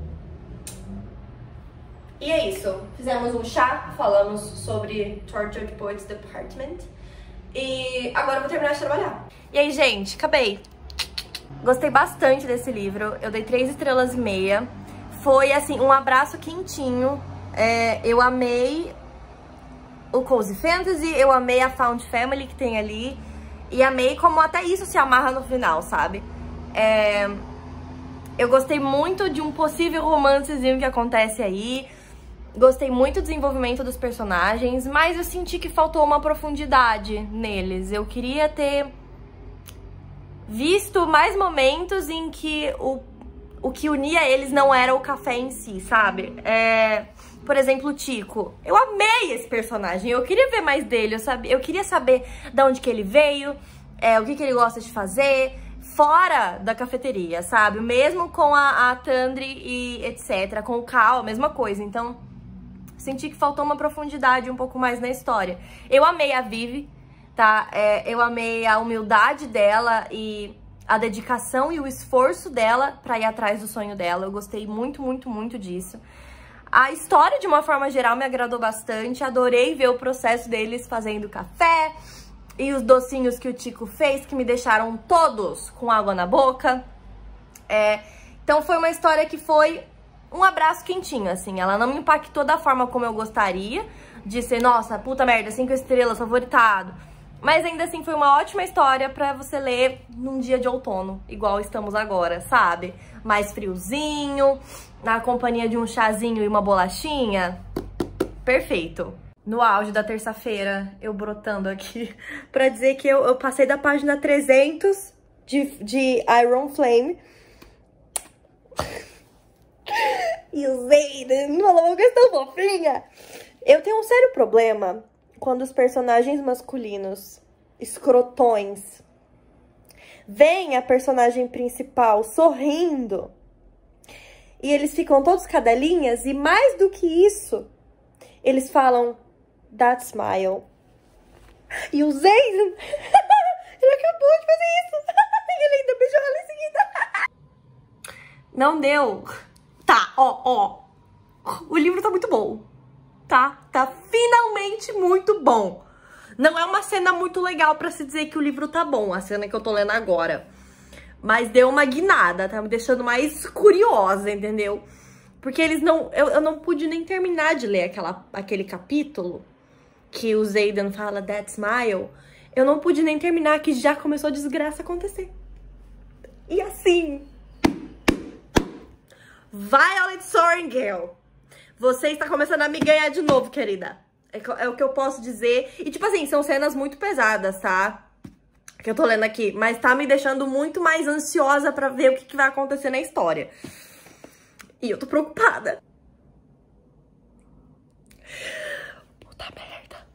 E é isso. Fizemos um chá, falamos sobre Tortured Poets Department. E agora eu vou terminar de trabalhar. E aí, gente, acabei. Gostei bastante desse livro. Eu dei três estrelas e meia. Foi, assim, um abraço quentinho. É, eu amei o Cozy Fantasy, eu amei a Found Family que tem ali. E amei como até isso se amarra no final, sabe? É, eu gostei muito de um possível romancezinho que acontece aí. Gostei muito do desenvolvimento dos personagens, mas eu senti que faltou uma profundidade neles. Eu queria ter visto mais momentos em que o, o que unia eles não era o café em si, sabe? É, por exemplo, o Tico. Eu amei esse personagem, eu queria ver mais dele, eu, sabia, eu queria saber de onde que ele veio, é, o que, que ele gosta de fazer, fora da cafeteria, sabe? Mesmo com a, a Tandri e etcétera, com o Cal, a mesma coisa, então... Senti que faltou uma profundidade um pouco mais na história. Eu amei a Vivi, tá? É, eu amei a humildade dela e a dedicação e o esforço dela pra ir atrás do sonho dela. Eu gostei muito, muito, muito disso. A história, de uma forma geral, me agradou bastante. Adorei ver o processo deles fazendo café. e os docinhos que o Tico fez, que me deixaram todos com água na boca. É, então foi uma história que foi um abraço quentinho, assim. Ela não me impactou da forma como eu gostaria, de ser, nossa, puta merda, cinco estrelas, favoritado. Mas ainda assim foi uma ótima história pra você ler num dia de outono, igual estamos agora, sabe? Mais friozinho, na companhia de um chazinho e uma bolachinha. Perfeito. No auge da terça-feira, eu brotando aqui pra dizer que eu, eu passei da página trezentos de, de Iron Flame. E o Zayden falou uma questão fofinha. Eu tenho um sério problema quando os personagens masculinos, escrotões, veem a personagem principal sorrindo e eles ficam todos cadelinhas, e mais do que isso, eles falam that smile. E o Zayden, ele acabou de fazer isso. Ele ainda beijou ela em seguida. Não deu. Tá, ó, ó. O livro tá muito bom. Tá? Tá finalmente muito bom. Não é uma cena muito legal pra se dizer que o livro tá bom, a cena que eu tô lendo agora. Mas deu uma guinada, tá me deixando mais curiosa, entendeu? Porque eles não... Eu, eu não pude nem terminar de ler aquela, aquele capítulo que o Zayden fala that smile. Eu não pude nem terminar, que já começou a desgraça acontecer. E assim... Violet Sorrengail, você está começando a me ganhar de novo, querida. É, é o que eu posso dizer. E, tipo assim, são cenas muito pesadas, tá? Que eu tô lendo aqui. Mas tá me deixando muito mais ansiosa pra ver o que, que vai acontecer na história. E eu tô preocupada. Puta merda.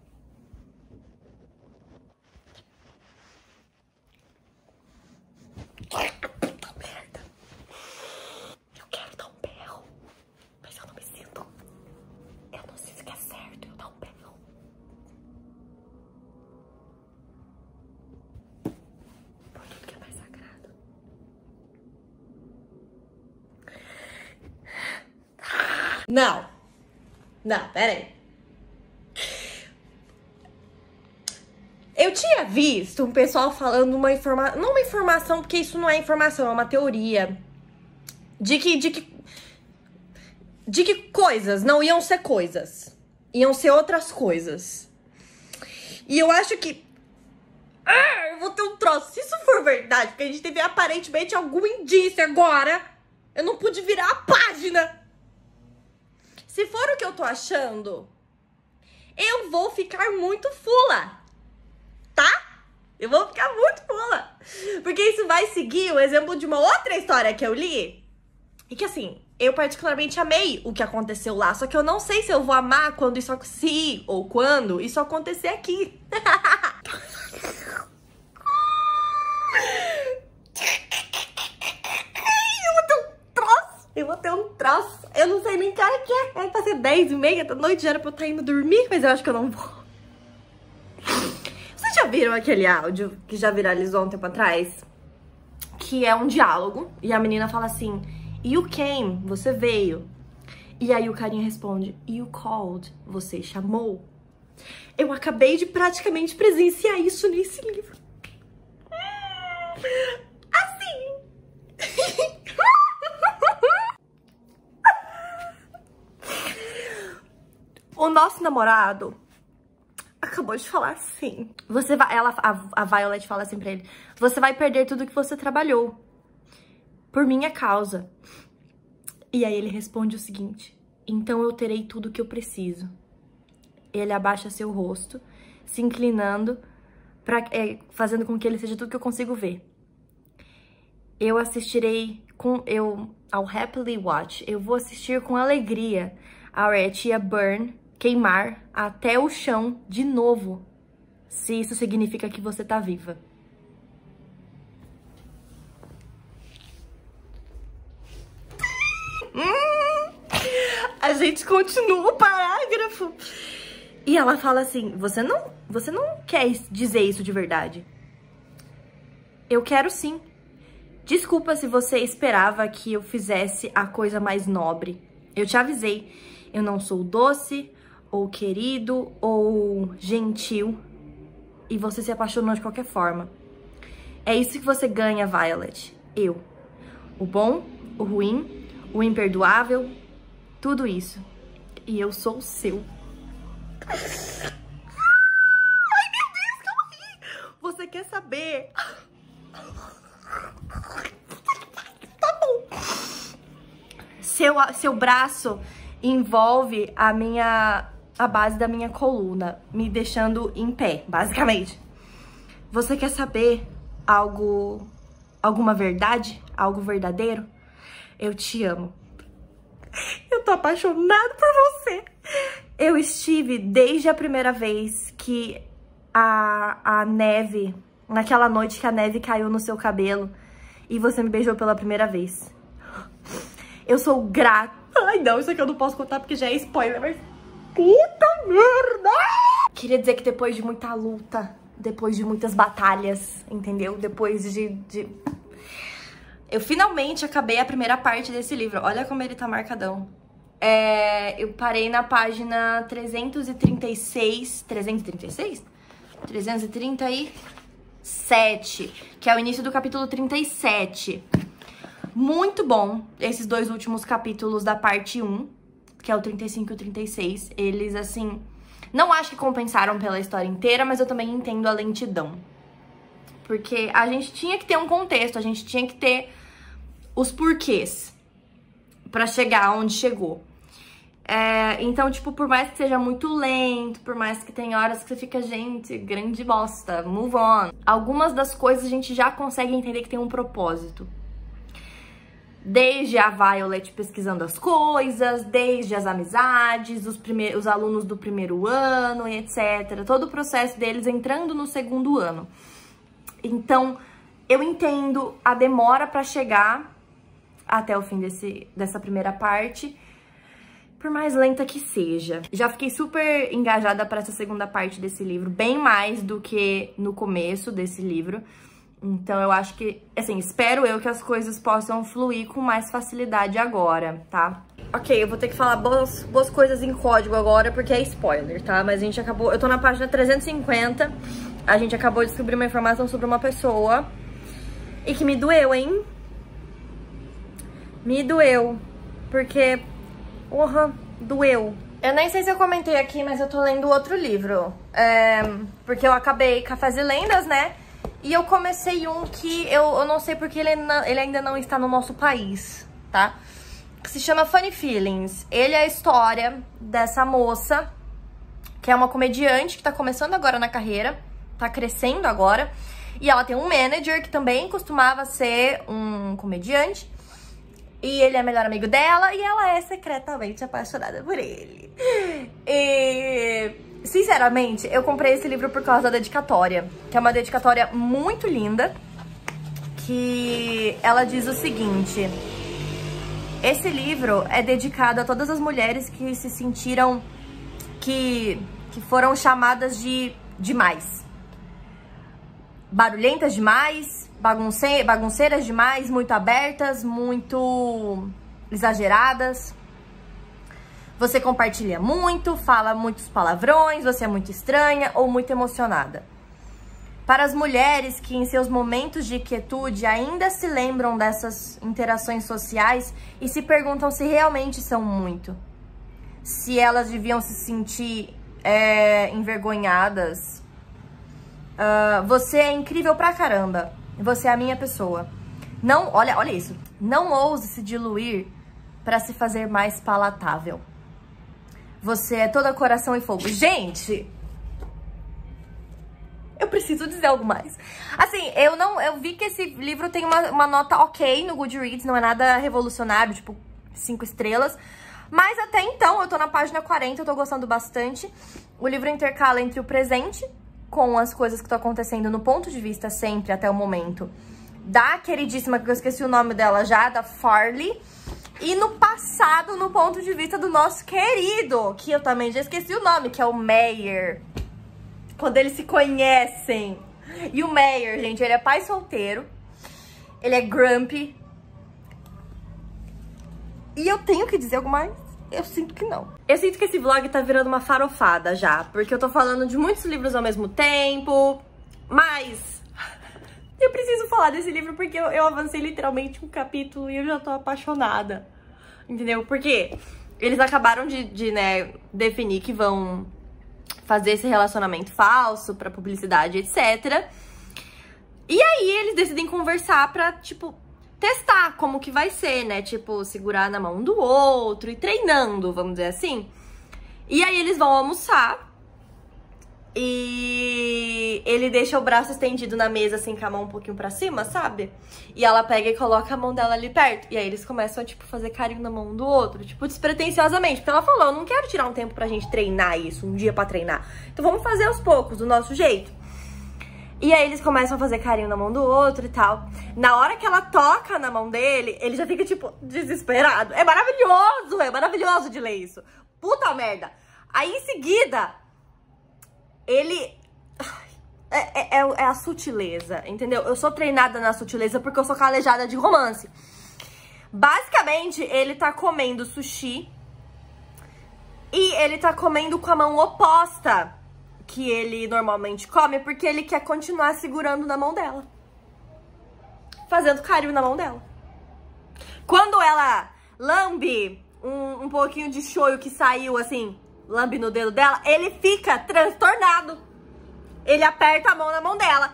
Puta merda. Eu quero dar um berro. Mas eu não me sinto. Eu não sei se é certo eu dar um berro. Por tudo que é mais sagrado. Não. Não, pera aí. Eu tinha visto um pessoal falando uma informação... Não uma informação, porque isso não é informação, é uma teoria. De que... De que, de que coisas não iam ser coisas. Iam ser outras coisas. E eu acho que... Ah, eu vou ter um troço. Se isso for verdade, porque a gente teve aparentemente algum indício agora, eu não pude virar a página. Se for o que eu tô achando, eu vou ficar muito fula, tá? Eu vou ficar muito fula. Porque isso vai seguir o exemplo de uma outra história que eu li. E que assim, eu particularmente amei o que aconteceu lá. Só que eu não sei se eu vou amar quando isso... Se ou quando isso acontecer aqui. Eu vou ter um troço. Eu não sei nem que hora que é. Vai ser dez e meia da noite, já era pra eu estar indo dormir, mas eu acho que eu não vou. Vocês já viram aquele áudio que já viralizou um tempo atrás? Que é um diálogo. E a menina fala assim, you came, você veio. E aí o carinha responde, you called, você chamou. Eu acabei de praticamente presenciar isso nesse livro. Assim. O nosso namorado acabou de falar assim. Você vai, ela, a, a Violet fala assim pra ele. Você vai perder tudo que você trabalhou. Por minha causa. E aí ele responde o seguinte. Então eu terei tudo que eu preciso. Ele abaixa seu rosto, se inclinando, pra, é, fazendo com que ele seja tudo que eu consigo ver. Eu assistirei com... Eu, ao Happily Watch. Eu vou assistir com alegria a tia Burn queimar até o chão de novo, se isso significa que você tá viva. Hum, a gente continua o parágrafo. E ela fala assim, você não, você não quer dizer isso de verdade. Eu quero sim. Desculpa se você esperava que eu fizesse a coisa mais nobre. Eu te avisei. Eu não sou doce, ou querido, ou gentil. e você se apaixonou de qualquer forma. É isso que você ganha, Violet. Eu. O bom, o ruim, o imperdoável, tudo isso. E eu sou o seu. Ai, meu Deus, calma aí. Você quer saber? Tá bom. Seu, seu braço envolve a minha... a base da minha coluna, me deixando em pé, basicamente. Você quer saber algo, alguma verdade? Algo verdadeiro? Eu te amo. Eu tô apaixonada por você. Eu estive desde a primeira vez que a, a neve, naquela noite que a neve caiu no seu cabelo e você me beijou pela primeira vez. Eu sou grata. Ai, não, isso aqui eu não posso contar porque já é spoiler, mas... Puta merda! Queria dizer que depois de muita luta, depois de muitas batalhas, entendeu? Depois de, de... Eu finalmente acabei a primeira parte desse livro. Olha como ele tá marcadão. É... Eu parei na página trezentos e trinta e seis... trezentos e trinta e seis? trezentos e trinta e sete, que é o início do capítulo trinta e sete. Muito bom esses dois últimos capítulos da parte um. Que é o trinta e cinco e o trinta e seis, eles, assim, não acho que compensaram pela história inteira, mas eu também entendo a lentidão. Porque a gente tinha que ter um contexto, a gente tinha que ter os porquês pra chegar onde chegou. É, então, tipo, por mais que seja muito lento, por mais que tenha horas que você fica, gente, grande bosta, move on. Algumas das coisas a gente já consegue entender que tem um propósito. Desde a Violet pesquisando as coisas, desde as amizades, os, primeiros, os alunos do primeiro ano e etcétera. Todo o processo deles entrando no segundo ano. Então, eu entendo a demora para chegar até o fim desse, dessa primeira parte, por mais lenta que seja. Já fiquei super engajada para essa segunda parte desse livro, bem mais do que no começo desse livro. Então, eu acho que, assim, espero eu que as coisas possam fluir com mais facilidade agora, tá? Ok, eu vou ter que falar boas, boas coisas em código agora, porque é spoiler, tá? Mas a gente acabou... Eu tô na página trezentos e cinquenta, a gente acabou de descobrir uma informação sobre uma pessoa e que me doeu, hein? Me doeu, porque... Porra, doeu. Eu nem sei se eu comentei aqui, mas eu tô lendo outro livro. É, porque eu acabei Cafés e Lendas, né? E eu comecei um que eu, eu não sei porque ele, não, ele ainda não está no nosso país, tá? Que se chama Funny Feelings. Ele é a história dessa moça, que é uma comediante que tá começando agora na carreira, tá crescendo agora. E ela tem um manager que também costumava ser um comediante. E ele é melhor amigo dela e ela é secretamente apaixonada por ele. E... sinceramente, eu comprei esse livro por causa da dedicatória, que é uma dedicatória muito linda, que ela diz o seguinte: esse livro é dedicado a todas as mulheres que se sentiram, que, que foram chamadas de demais. Barulhentas demais, bagunce, bagunceiras demais, muito abertas, muito exageradas. Você compartilha muito, fala muitos palavrões, você é muito estranha ou muito emocionada. Para as mulheres que em seus momentos de quietude ainda se lembram dessas interações sociais e se perguntam se realmente são muito. Se elas deviam se sentir é, envergonhadas. Uh, você é incrível pra caramba. Você é a minha pessoa. Não, olha, olha isso. Não ouse se diluir para se fazer mais palatável. Você é toda coração e fogo. Gente, eu preciso dizer algo mais. Assim, eu não, eu vi que esse livro tem uma, uma nota ok no Goodreads, não é nada revolucionário, tipo cinco estrelas. Mas até então, eu tô na página quarenta, eu tô gostando bastante. O livro intercala entre o presente, com as coisas que estão acontecendo no ponto de vista sempre, até o momento, da queridíssima, que eu esqueci o nome dela já, da Farley. E no passado, no ponto de vista do nosso querido, que eu também já esqueci o nome, que é o Meyer. Quando eles se conhecem. E o Meyer, gente, ele é pai solteiro. Ele é grumpy. E eu tenho que dizer algo mais? Eu sinto que não. Eu sinto que esse vlog tá virando uma farofada já, porque eu tô falando de muitos livros ao mesmo tempo, mas eu preciso falar desse livro porque eu, eu avancei literalmente um capítulo e eu já tô apaixonada, entendeu? Porque eles acabaram de, de né, definir que vão fazer esse relacionamento falso pra publicidade, etcétera. E aí eles decidem conversar pra, tipo, testar como que vai ser, né? Tipo, segurar na mão do outro e treinando, vamos dizer assim. E aí eles vão almoçar e ele deixa o braço estendido na mesa, assim, com a mão um pouquinho pra cima, sabe? E ela pega e coloca a mão dela ali perto. E aí eles começam a, tipo, fazer carinho na mão do outro, tipo, despretensiosamente. Porque ela falou, eu não quero tirar um tempo pra gente treinar isso, um dia pra treinar. Então vamos fazer aos poucos, do nosso jeito. E aí eles começam a fazer carinho na mão do outro e tal. Na hora que ela toca na mão dele, ele já fica, tipo, desesperado. É maravilhoso, é maravilhoso de ler isso. Puta merda. Aí, em seguida, ele... É, é, é a sutileza, entendeu? Eu sou treinada na sutileza porque eu sou calejada de romance. Basicamente, ele tá comendo sushi e ele tá comendo com a mão oposta que ele normalmente come, porque ele quer continuar segurando na mão dela, fazendo carinho na mão dela. Quando ela lambe um, um pouquinho de shoyu que saiu, assim, lambe no dedo dela, ele fica transtornado. Ele aperta a mão na mão dela.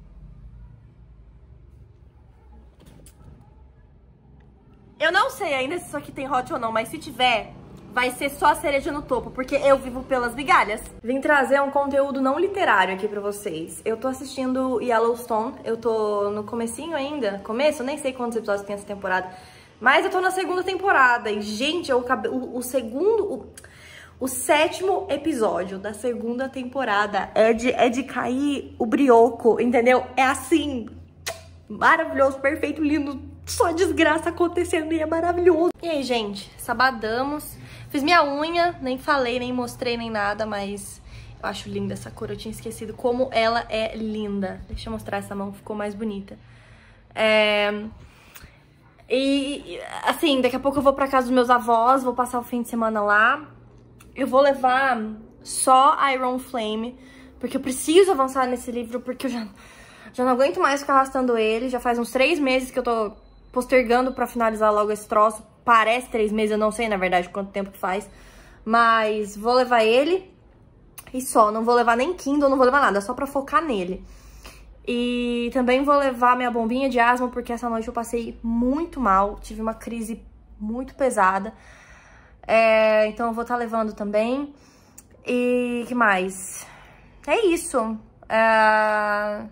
Eu não sei ainda se isso aqui tem hot ou não, mas se tiver, vai ser só a cereja no topo, porque eu vivo pelas migalhas. Vim trazer um conteúdo não literário aqui pra vocês. Eu tô assistindo Yellowstone, eu tô no comecinho ainda, começo, nem sei quantos episódios tem essa temporada, mas eu tô na segunda temporada e, gente, eu acabei, o, o segundo, o, o sétimo episódio da segunda temporada é de, é de cair o brioco, entendeu? É assim, maravilhoso, perfeito, lindo, só desgraça acontecendo e é maravilhoso. E aí, gente, sabadamos. Fiz minha unha, nem falei, nem mostrei, nem nada, mas eu acho linda essa cor. Eu tinha esquecido como ela é linda. Deixa eu mostrar essa mão, ficou mais bonita. É... E, assim, daqui a pouco eu vou pra casa dos meus avós, vou passar o fim de semana lá. Eu vou levar só Iron Flame, porque eu preciso avançar nesse livro, porque eu já, já não aguento mais ficar arrastando ele. Já faz uns três meses que eu tô postergando pra finalizar logo esse troço. Parece três meses, eu não sei, na verdade, quanto tempo que faz. Mas vou levar ele e só. Não vou levar nem Kindle, não vou levar nada, só pra focar nele. E também vou levar minha bombinha de asma, porque essa noite eu passei muito mal. Tive uma crise muito pesada. É, então eu vou estar levando também. E que mais? É isso. É,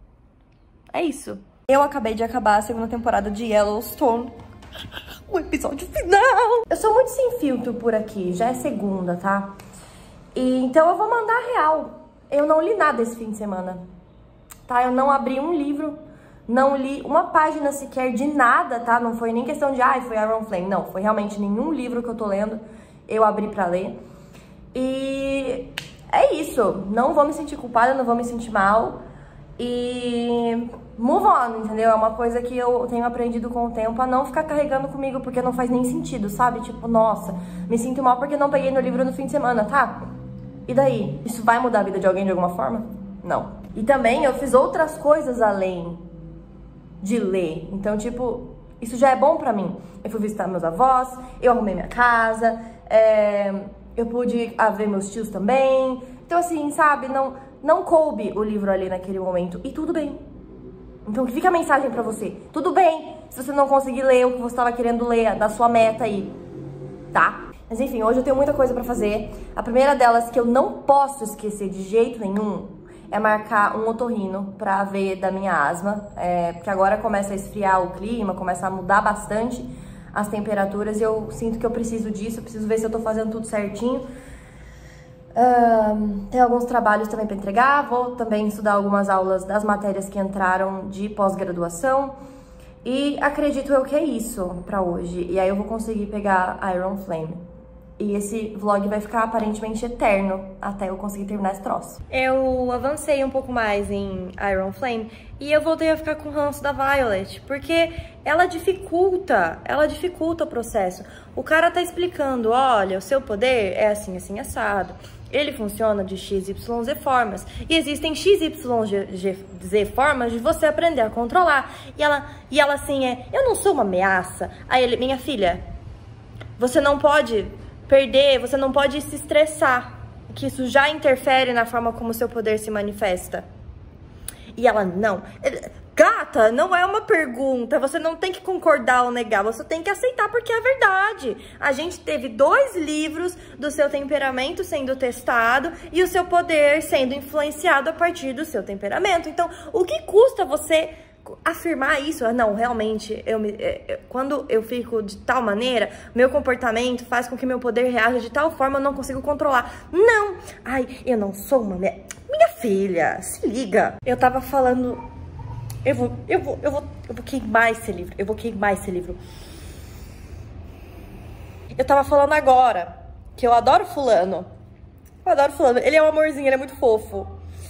é isso. Eu acabei de acabar a segunda temporada de Yellowstone. O episódio final. Eu sou muito sem filtro por aqui, já é segunda, tá? E então eu vou mandar real. Eu não li nada esse fim de semana, tá? Eu não abri um livro, não li uma página sequer de nada, tá? Não foi nem questão de, ai, ah, foi Iron Flame. Não, foi realmente nenhum livro que eu tô lendo, eu abri pra ler. E é isso. Não vou me sentir culpada, não vou me sentir mal. E move on, entendeu? É uma coisa que eu tenho aprendido com o tempo a não ficar carregando comigo, porque não faz nem sentido, sabe? Tipo, nossa, me sinto mal porque não peguei no livro no fim de semana, tá? E daí? Isso vai mudar a vida de alguém de alguma forma? Não. E também eu fiz outras coisas além de ler. Então, tipo, isso já é bom pra mim. Eu fui visitar meus avós, eu arrumei minha casa, é, eu pude ver meus tios também. Então, assim, sabe, não, não coube o livro ali naquele momento. E tudo bem. Então, fica a mensagem pra você. Tudo bem se você não conseguir ler o que você estava querendo ler, da sua meta aí, tá? Mas, enfim, hoje eu tenho muita coisa pra fazer. A primeira delas que eu não posso esquecer de jeito nenhum é marcar um otorrino pra ver da minha asma. É, porque agora começa a esfriar o clima, começa a mudar bastante as temperaturas e eu sinto que eu preciso disso. Eu preciso ver se eu tô fazendo tudo certinho. Um, tem alguns trabalhos também para entregar, vou também estudar algumas aulas das matérias que entraram de pós-graduação e acredito eu que é isso para hoje. E aí eu vou conseguir pegar Iron Flame. E esse vlog vai ficar aparentemente eterno até eu conseguir terminar esse troço. Eu avancei um pouco mais em Iron Flame e eu voltei a ficar com o ranço da Violet, porque ela dificulta, ela dificulta o processo. O cara tá explicando, olha, o seu poder é assim, assim, assado. Ele funciona de X Y Z formas. E existem X Y Z formas de você aprender a controlar. E ela, e ela assim é, eu não sou uma ameaça. Aí ele, minha filha, você não pode perder, você não pode se estressar, que isso já interfere na forma como o seu poder se manifesta. E ela, não. Gata, não é uma pergunta, você não tem que concordar ou negar, você tem que aceitar porque é verdade. A gente teve dois livros do seu temperamento sendo testado e o seu poder sendo influenciado a partir do seu temperamento. Então, o que custa você afirmar isso? Não, realmente, eu me, eu, quando eu fico de tal maneira, meu comportamento faz com que meu poder reaja de tal forma, eu não consigo controlar. Não! Ai, eu não sou uma... Minha filha, se liga. Eu tava falando... Eu vou, eu vou, eu vou, eu vou queimar esse livro, eu vou queimar esse livro. Eu tava falando agora que eu adoro fulano. Eu adoro fulano, ele é um amorzinho, ele é muito fofo.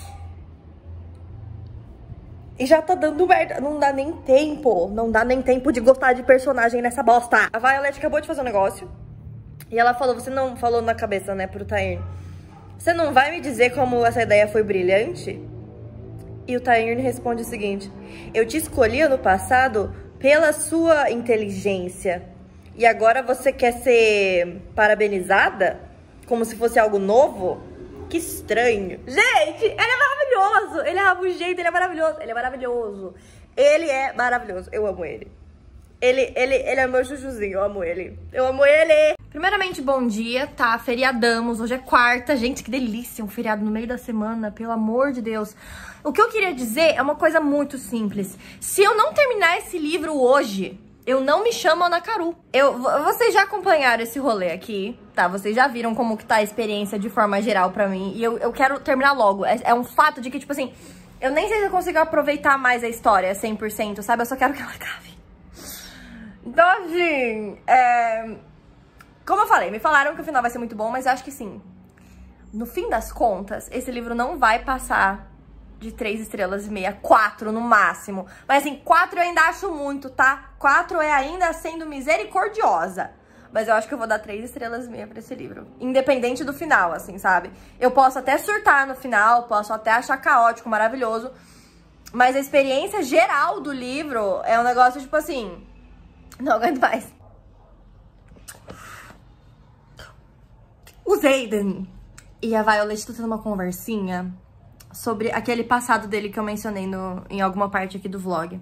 E já tá dando merda, não dá nem tempo, não dá nem tempo de gostar de personagem nessa bosta. A Violet acabou de fazer um negócio e ela falou, você não falou na cabeça, né, pro Tairn. Você não vai me dizer como essa ideia foi brilhante? E o Tairn responde o seguinte, eu te escolhi no passado pela sua inteligência. E agora você quer ser parabenizada? Como se fosse algo novo? Que estranho. Gente, ele é maravilhoso. Ele é rabugento, ele é maravilhoso. Ele é maravilhoso. Ele é maravilhoso. Eu amo ele. Ele, ele, ele é meu chuchuzinho, eu amo ele. Eu amo ele. Primeiramente, bom dia, tá? Feriadamos, hoje é quarta. Gente, que delícia, um feriado no meio da semana, pelo amor de Deus. O que eu queria dizer é uma coisa muito simples. Se eu não terminar esse livro hoje, eu não me chamo Ana Karu. Eu, vocês já acompanharam esse rolê aqui, tá? Vocês já viram como que tá a experiência de forma geral pra mim. E eu, eu quero terminar logo. É, é um fato de que, tipo assim, eu nem sei se eu consigo aproveitar mais a história cem por cento, sabe? Eu só quero que ela acabe. Então, assim, é... como eu falei, me falaram que o final vai ser muito bom, mas eu acho que sim. No fim das contas, esse livro não vai passar de três estrelas e meia, quatro no máximo. Mas assim, quatro eu ainda acho muito, tá? quatro é ainda sendo misericordiosa. Mas eu acho que eu vou dar três estrelas e meia pra esse livro. Independente do final, assim, sabe? Eu posso até surtar no final, posso até achar caótico, maravilhoso. Mas a experiência geral do livro é um negócio, tipo assim... Não aguento mais. O Xaden e a Violet estão tendo uma conversinha sobre aquele passado dele que eu mencionei no, em alguma parte aqui do vlog.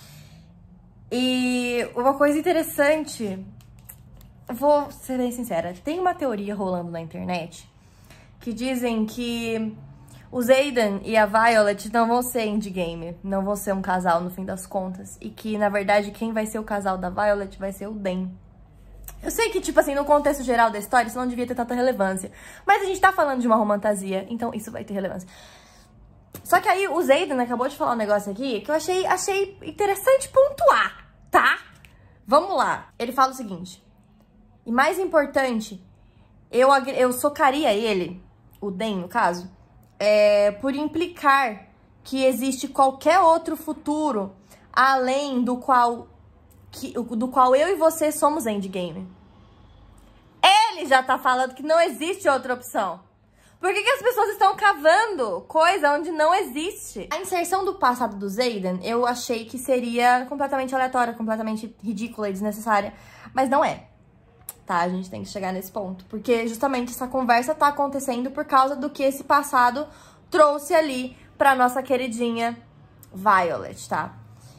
E uma coisa interessante, vou ser bem sincera, tem uma teoria rolando na internet que dizem que o Xaden e a Violet não vão ser endgame, não vão ser um casal no fim das contas. E que, na verdade, quem vai ser o casal da Violet vai ser o Dan. Eu sei que, tipo assim, no contexto geral da história, isso não devia ter tanta relevância. Mas a gente tá falando de uma romantasia, então isso vai ter relevância. Só que aí o Xaden acabou de falar um negócio aqui que eu achei, achei interessante pontuar, tá? Vamos lá. Ele fala o seguinte. E mais importante, eu, eu socaria ele, o Dan, no caso... É, por implicar que existe qualquer outro futuro além do qual, que, do qual eu e você somos endgame. Ele já tá falando que não existe outra opção. Por que que as pessoas estão cavando coisa onde não existe? A inserção do passado do Xaden eu achei que seria completamente aleatória, completamente ridícula e desnecessária, mas não é. Tá, a gente tem que chegar nesse ponto. Porque justamente essa conversa tá acontecendo por causa do que esse passado trouxe ali pra nossa queridinha Violet, tá?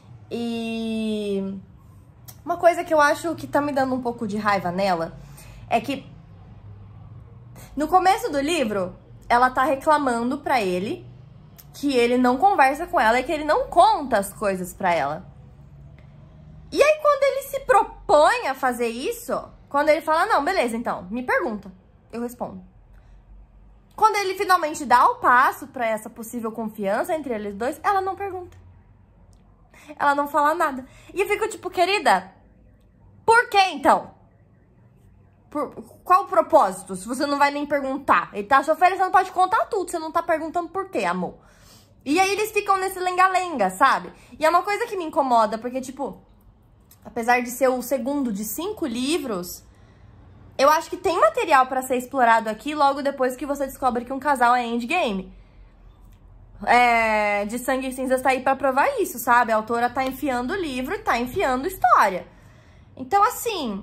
E uma coisa que eu acho que tá me dando um pouco de raiva nela é que no começo do livro, ela tá reclamando pra ele que ele não conversa com ela e que ele não conta as coisas pra ela. E aí, quando ele se propõe a fazer isso... Quando ele fala, não, beleza, então, me pergunta, eu respondo. Quando ele finalmente dá o passo pra essa possível confiança entre eles dois, ela não pergunta. Ela não fala nada. E eu fico tipo, querida, por que então? Por, qual o propósito? Se você não vai nem perguntar. Ele tá te oferecendo pra te contar tudo. Você não tá perguntando por quê, amor. E aí eles ficam nesse lenga-lenga, sabe? E é uma coisa que me incomoda, porque, tipo, apesar de ser o segundo de cinco livros, eu acho que tem material pra ser explorado aqui logo depois que você descobre que um casal é endgame. É, de Sangue e Cinzas tá aí pra provar isso, sabe? A autora tá enfiando o livro e tá enfiando história. Então, assim...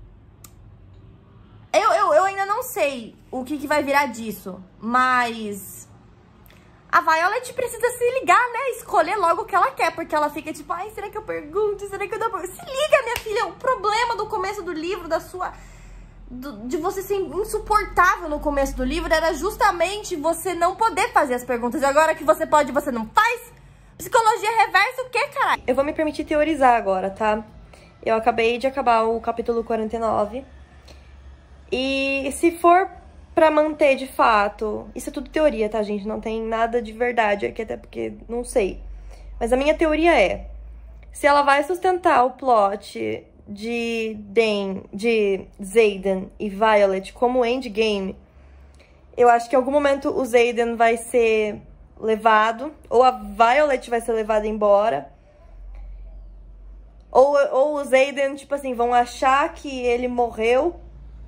Eu, eu, eu ainda não sei o que, que vai virar disso, mas a Violet precisa se ligar, né? Escolher logo o que ela quer, porque ela fica tipo, ai, será que eu pergunto? Será que eu dou... Se liga, minha filha, o problema do começo do livro, da sua... Do, de você ser insuportável no começo do livro, era justamente você não poder fazer as perguntas. E agora que você pode, você não faz? Psicologia reversa o quê, caralho? Eu vou me permitir teorizar agora, tá? Eu acabei de acabar o capítulo quarenta e nove... E se for pra manter de fato... Isso é tudo teoria, tá, gente? Não tem nada de verdade aqui, até porque não sei. Mas a minha teoria é... Se ela vai sustentar o plot de Dan, de Xaden e Violet como endgame, eu acho que em algum momento o Xaden vai ser levado, ou a Violet vai ser levada embora... Ou, ou o Xaden, tipo assim, vão achar que ele morreu...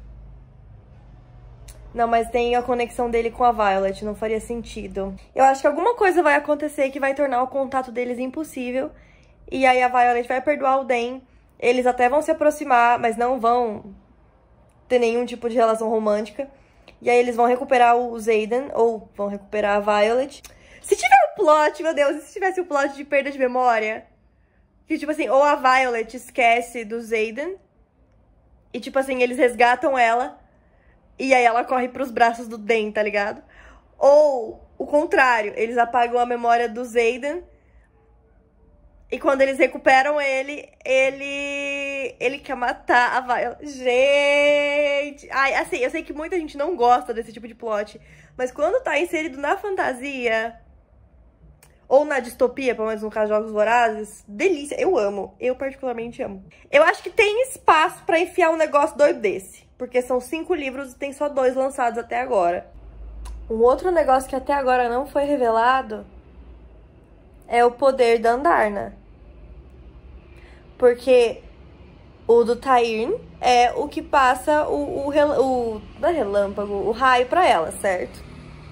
Não, mas tem a conexão dele com a Violet, não faria sentido. Eu acho que alguma coisa vai acontecer que vai tornar o contato deles impossível. E aí a Violet vai perdoar o Dan. Eles até vão se aproximar, mas não vão ter nenhum tipo de relação romântica. E aí eles vão recuperar o Xaden, ou vão recuperar a Violet. Se tiver o plot, meu Deus, se tivesse o plot de perda de memória... Que, tipo assim, ou a Violet esquece do Xaden, e, tipo assim, eles resgatam ela... E aí ela corre pros braços do Dan, tá ligado? Ou, o contrário, eles apagam a memória do Xaden. E quando eles recuperam ele, ele... Ele quer matar a Violet. Gente! Ai, assim, eu sei que muita gente não gosta desse tipo de plot. Mas quando tá inserido na fantasia... Ou na distopia, pelo menos no caso de Jogos Vorazes, delícia. Eu amo. Eu particularmente amo. Eu acho que tem espaço pra enfiar um negócio doido desse. Porque são cinco livros e tem só dois lançados até agora. Um outro negócio que até agora não foi revelado é o poder da Andarna. Porque o do Tairn é o que passa o, o, o, não é relâmpago, o raio pra ela, certo?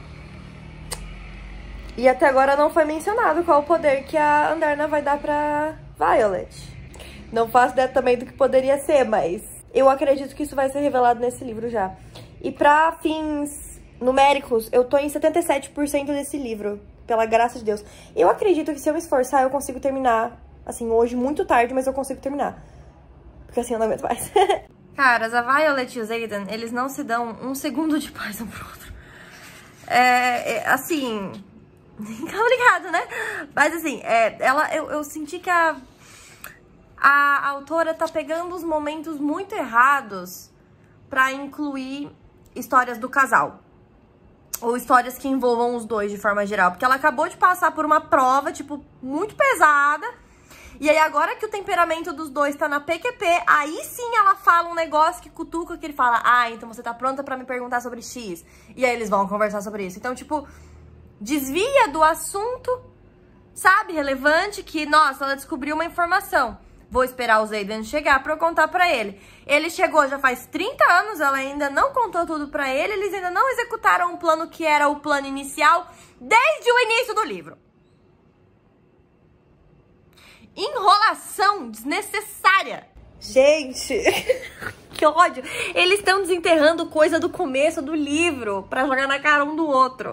E até agora não foi mencionado qual o poder que a Andarna vai dar pra Violet. Não faço ideia também do que poderia ser, mas eu acredito que isso vai ser revelado nesse livro já. E pra fins numéricos, eu tô em setenta e sete por cento desse livro, pela graça de Deus. Eu acredito que se eu me esforçar, eu consigo terminar, assim, hoje muito tarde, mas eu consigo terminar. Porque assim eu não aguento mais. Caras, a Violet e o Xaden, eles não se dão um segundo de paz um pro outro. É, é assim... Obrigado, né? Mas assim, é, ela, eu, eu senti que a, a autora tá pegando os momentos muito errados pra incluir histórias do casal. Ou histórias que envolvam os dois de forma geral. Porque ela acabou de passar por uma prova, tipo, muito pesada. E aí agora que o temperamento dos dois tá na P Q P, aí sim ela fala um negócio que cutuca, que ele fala, ah, então você tá pronta pra me perguntar sobre X. E aí eles vão conversar sobre isso. Então, tipo... desvia do assunto, sabe, relevante, que, nossa, ela descobriu uma informação. Vou esperar o Xaden chegar pra eu contar pra ele. Ele chegou já faz trinta anos, ela ainda não contou tudo pra ele, eles ainda não executaram um plano que era o plano inicial desde o início do livro. Enrolação desnecessária. Gente, que ódio. Eles estão desenterrando coisa do começo do livro pra jogar na cara um do outro.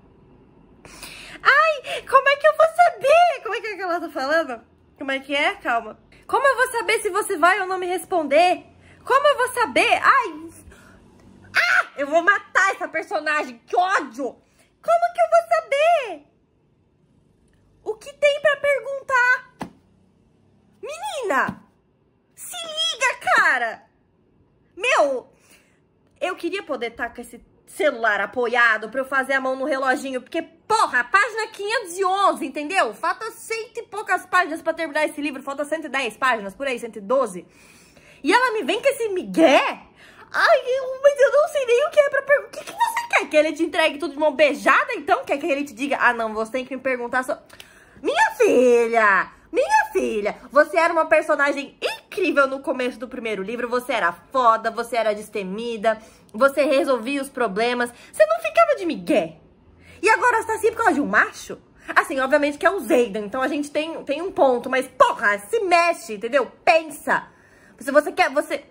Ai, como é que eu vou saber? Como é que, é que ela tá falando? Como é que é? Calma. Como eu vou saber se você vai ou não me responder? Como eu vou saber? Ai! Ah! Eu vou matar essa personagem! Que ódio! Como que eu vou saber? O que tem pra perguntar? Menina! Se liga, cara! Meu! Eu queria poder estar com esse celular apoiado pra eu fazer a mão no reloginho, porque, porra, página quinhentos e onze, entendeu? Falta cento e poucas páginas pra terminar esse livro, falta cento e dez páginas, por aí, cento e doze. E ela me vem com esse migué? Ai, eu, mas eu não sei nem o que é pra perguntar. O que, que você quer? Que ele te entregue tudo de mão beijada, então? Quer que ele te diga, ah, não, você tem que me perguntar só... Minha filha, minha filha, você era uma personagem incrível no começo do primeiro livro. Você era foda, você era destemida, você resolvia os problemas. Você não ficava de migué. E agora você tá assim por causa de um macho? Assim, obviamente que é o Xaden, então a gente tem, tem um ponto. Mas, porra, se mexe, entendeu? Pensa. Se você quer, você...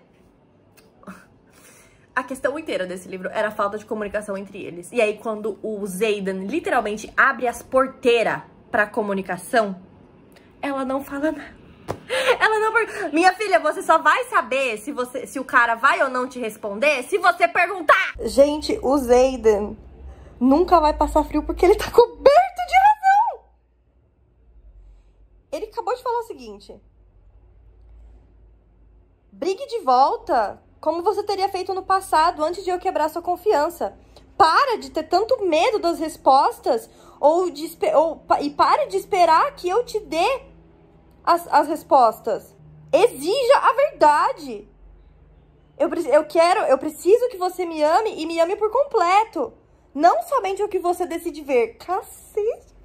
A questão inteira desse livro era a falta de comunicação entre eles. E aí, quando o Xaden literalmente abre as porteiras pra comunicação, ela não fala nada. Ela não... Minha filha, você só vai saber se, você, se o cara vai ou não te responder se você perguntar. Gente, o Xaden nunca vai passar frio porque ele tá coberto de razão. Ele acabou de falar o seguinte: brigue de volta como você teria feito no passado, antes de eu quebrar sua confiança. Para de ter tanto medo das respostas ou de, ou, e pare de esperar que eu te dê as, as respostas. Exija a verdade. Eu, eu quero, eu preciso que você me ame e me ame por completo. Não somente o que você decide ver. Cacete.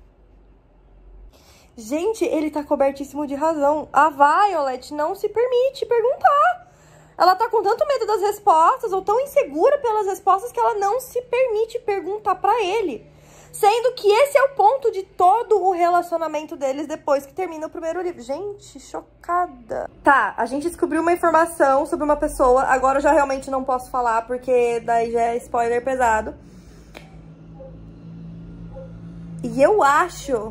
Gente, ele tá cobertíssimo de razão. A Violet não se permite perguntar. Ela tá com tanto medo das respostas, ou tão insegura pelas respostas, que ela não se permite perguntar pra ele. Sendo que esse é o ponto de todo o relacionamento deles depois que termina o primeiro livro. Gente, chocada. Tá, a gente descobriu uma informação sobre uma pessoa. Agora eu já realmente não posso falar, porque daí já é spoiler pesado. E eu acho...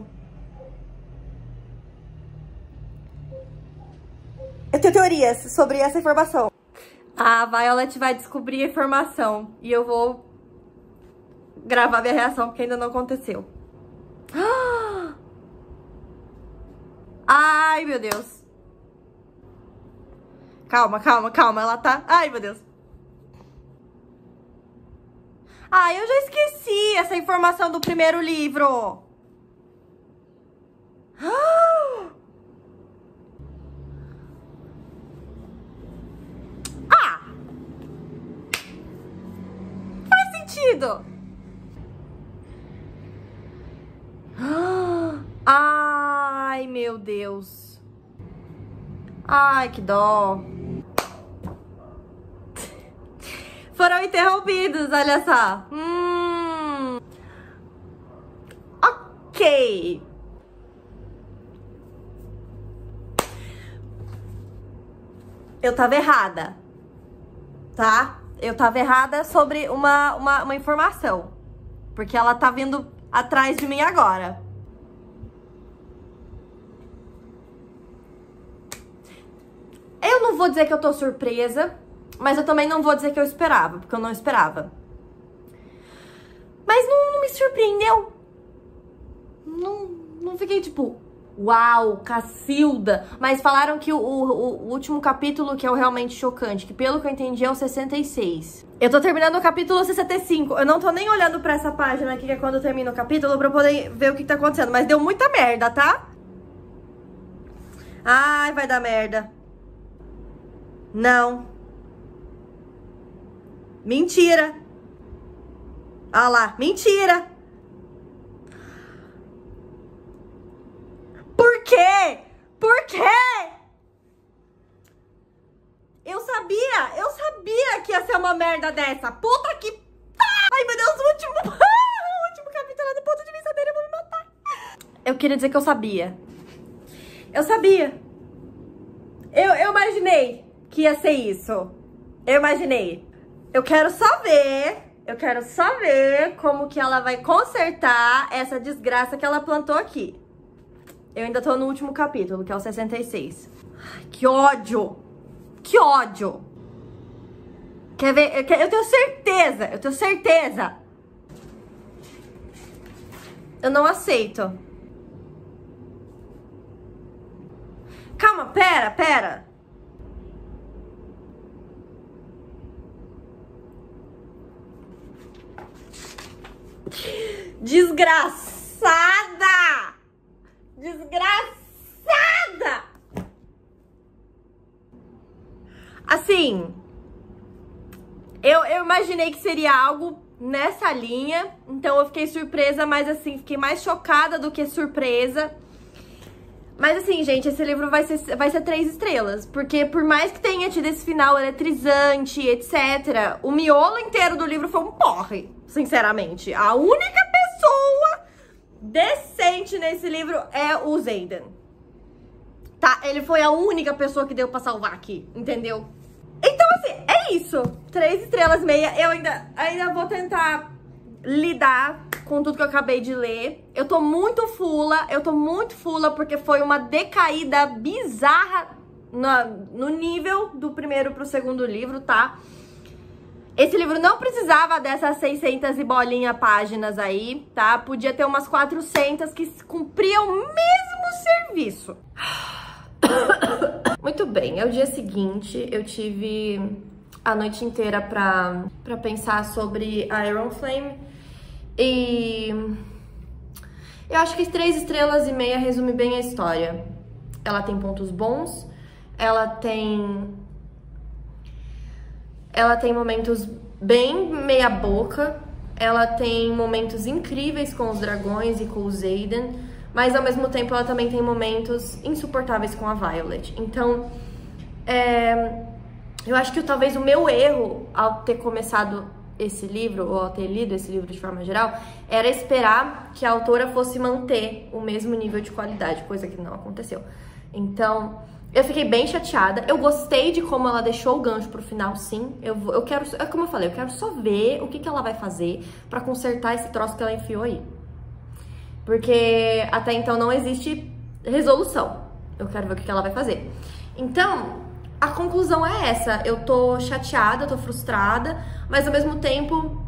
Eu tenho teorias sobre essa informação. A Violet vai descobrir a informação e eu vou gravar minha reação, porque ainda não aconteceu. Ai, meu Deus. Calma, calma, calma. Ela tá... Ai, meu Deus. Ai, eu já esqueci essa informação do primeiro livro. Ai, meu Deus. Ai, que dó. Foram interrompidos, olha só. Hum. Ok. Eu tava errada, tá? Eu tava errada sobre uma, uma, uma informação. Porque ela tá vindo atrás de mim agora. Eu não vou dizer que eu tô surpresa, mas eu também não vou dizer que eu esperava, porque eu não esperava. Mas não, não me surpreendeu. Não, não fiquei tipo... Uau, Cacilda! Mas falaram que o, o, o último capítulo que é o realmente chocante, que pelo que eu entendi é o sessenta e seis. Eu tô terminando o capítulo sessenta e cinco. Eu não tô nem olhando pra essa página aqui, que é quando termina o capítulo, pra poder ver o que tá acontecendo. Mas deu muita merda, tá? Ai, vai dar merda. Não. Mentira. Olha lá, mentira. Por quê? Por quê? Eu sabia, eu sabia que ia ser uma merda dessa. Puta que... Ai, meu Deus, o último... o último capítulo do ponto de vista dele, eu vou me matar. Eu queria dizer que eu sabia. Eu sabia. Eu, eu imaginei que ia ser isso. Eu imaginei. Eu quero só ver... Eu quero só ver como que ela vai consertar essa desgraça que ela plantou aqui. Eu ainda tô no último capítulo, que é o sessenta e seis. Ai, que ódio! Que ódio! Quer ver? Eu, quero, eu tenho certeza, eu tenho certeza. Eu não aceito. Calma, pera, pera. Desgraçada! Desgraçada! Assim, Eu, eu imaginei que seria algo nessa linha, então eu fiquei surpresa, mas assim, fiquei mais chocada do que surpresa. Mas assim, gente, esse livro vai ser, vai ser três estrelas, porque por mais que tenha tido esse final eletrizante, etcétera, o miolo inteiro do livro foi um porre, sinceramente. A única pessoa decente nesse livro é o Xaden. Tá? Ele foi a única pessoa que deu pra salvar aqui, entendeu? Então, assim, é isso. Três estrelas e meia. Eu ainda, ainda vou tentar lidar com tudo que eu acabei de ler. Eu tô muito fula, eu tô muito fula porque foi uma decaída bizarra no, no nível do primeiro pro segundo livro, tá? Esse livro não precisava dessas seiscentas e bolinha páginas aí, tá? Podia ter umas quatrocentas que cumpriam o mesmo serviço. Muito bem, é o dia seguinte, eu tive a noite inteira pra, pra pensar sobre Iron Flame e eu acho que três estrelas e meia resume bem a história. Ela tem pontos bons, ela tem... Ela tem momentos bem meia boca, ela tem momentos incríveis com os dragões e com o Xaden, mas ao mesmo tempo ela também tem momentos insuportáveis com a Violet. Então, é, eu acho que talvez o meu erro ao ter começado esse livro, ou ao ter lido esse livro de forma geral, era esperar que a autora fosse manter o mesmo nível de qualidade, coisa que não aconteceu. Então, eu fiquei bem chateada. Eu gostei de como ela deixou o gancho pro final, sim. Eu, vou, eu quero, como eu falei, eu quero só ver o que, que ela vai fazer pra consertar esse troço que ela enfiou aí. Porque até então não existe resolução. Eu quero ver o que, que ela vai fazer. Então, a conclusão é essa. Eu tô chateada, eu tô frustrada, mas ao mesmo tempo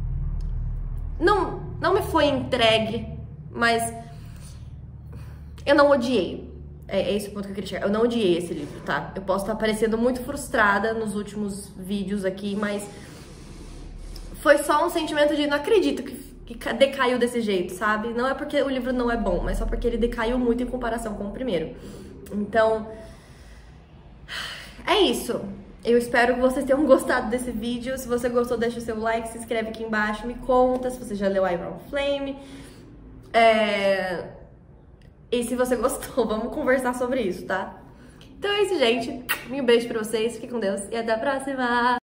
não, não me foi entregue, mas eu não odiei. É, é esse o ponto que eu queria chegar. Eu não odiei esse livro, tá? Eu posso estar parecendo muito frustrada nos últimos vídeos aqui, mas foi só um sentimento de não acredito que, que decaiu desse jeito, sabe? Não é porque o livro não é bom, mas só porque ele decaiu muito em comparação com o primeiro. Então, é isso. Eu espero que vocês tenham gostado desse vídeo. Se você gostou, deixa o seu like, se inscreve aqui embaixo, me conta se você já leu Iron Flame. É... E se você gostou, vamos conversar sobre isso, tá? Então é isso, gente. Um beijo pra vocês, fiquem com Deus e até a próxima!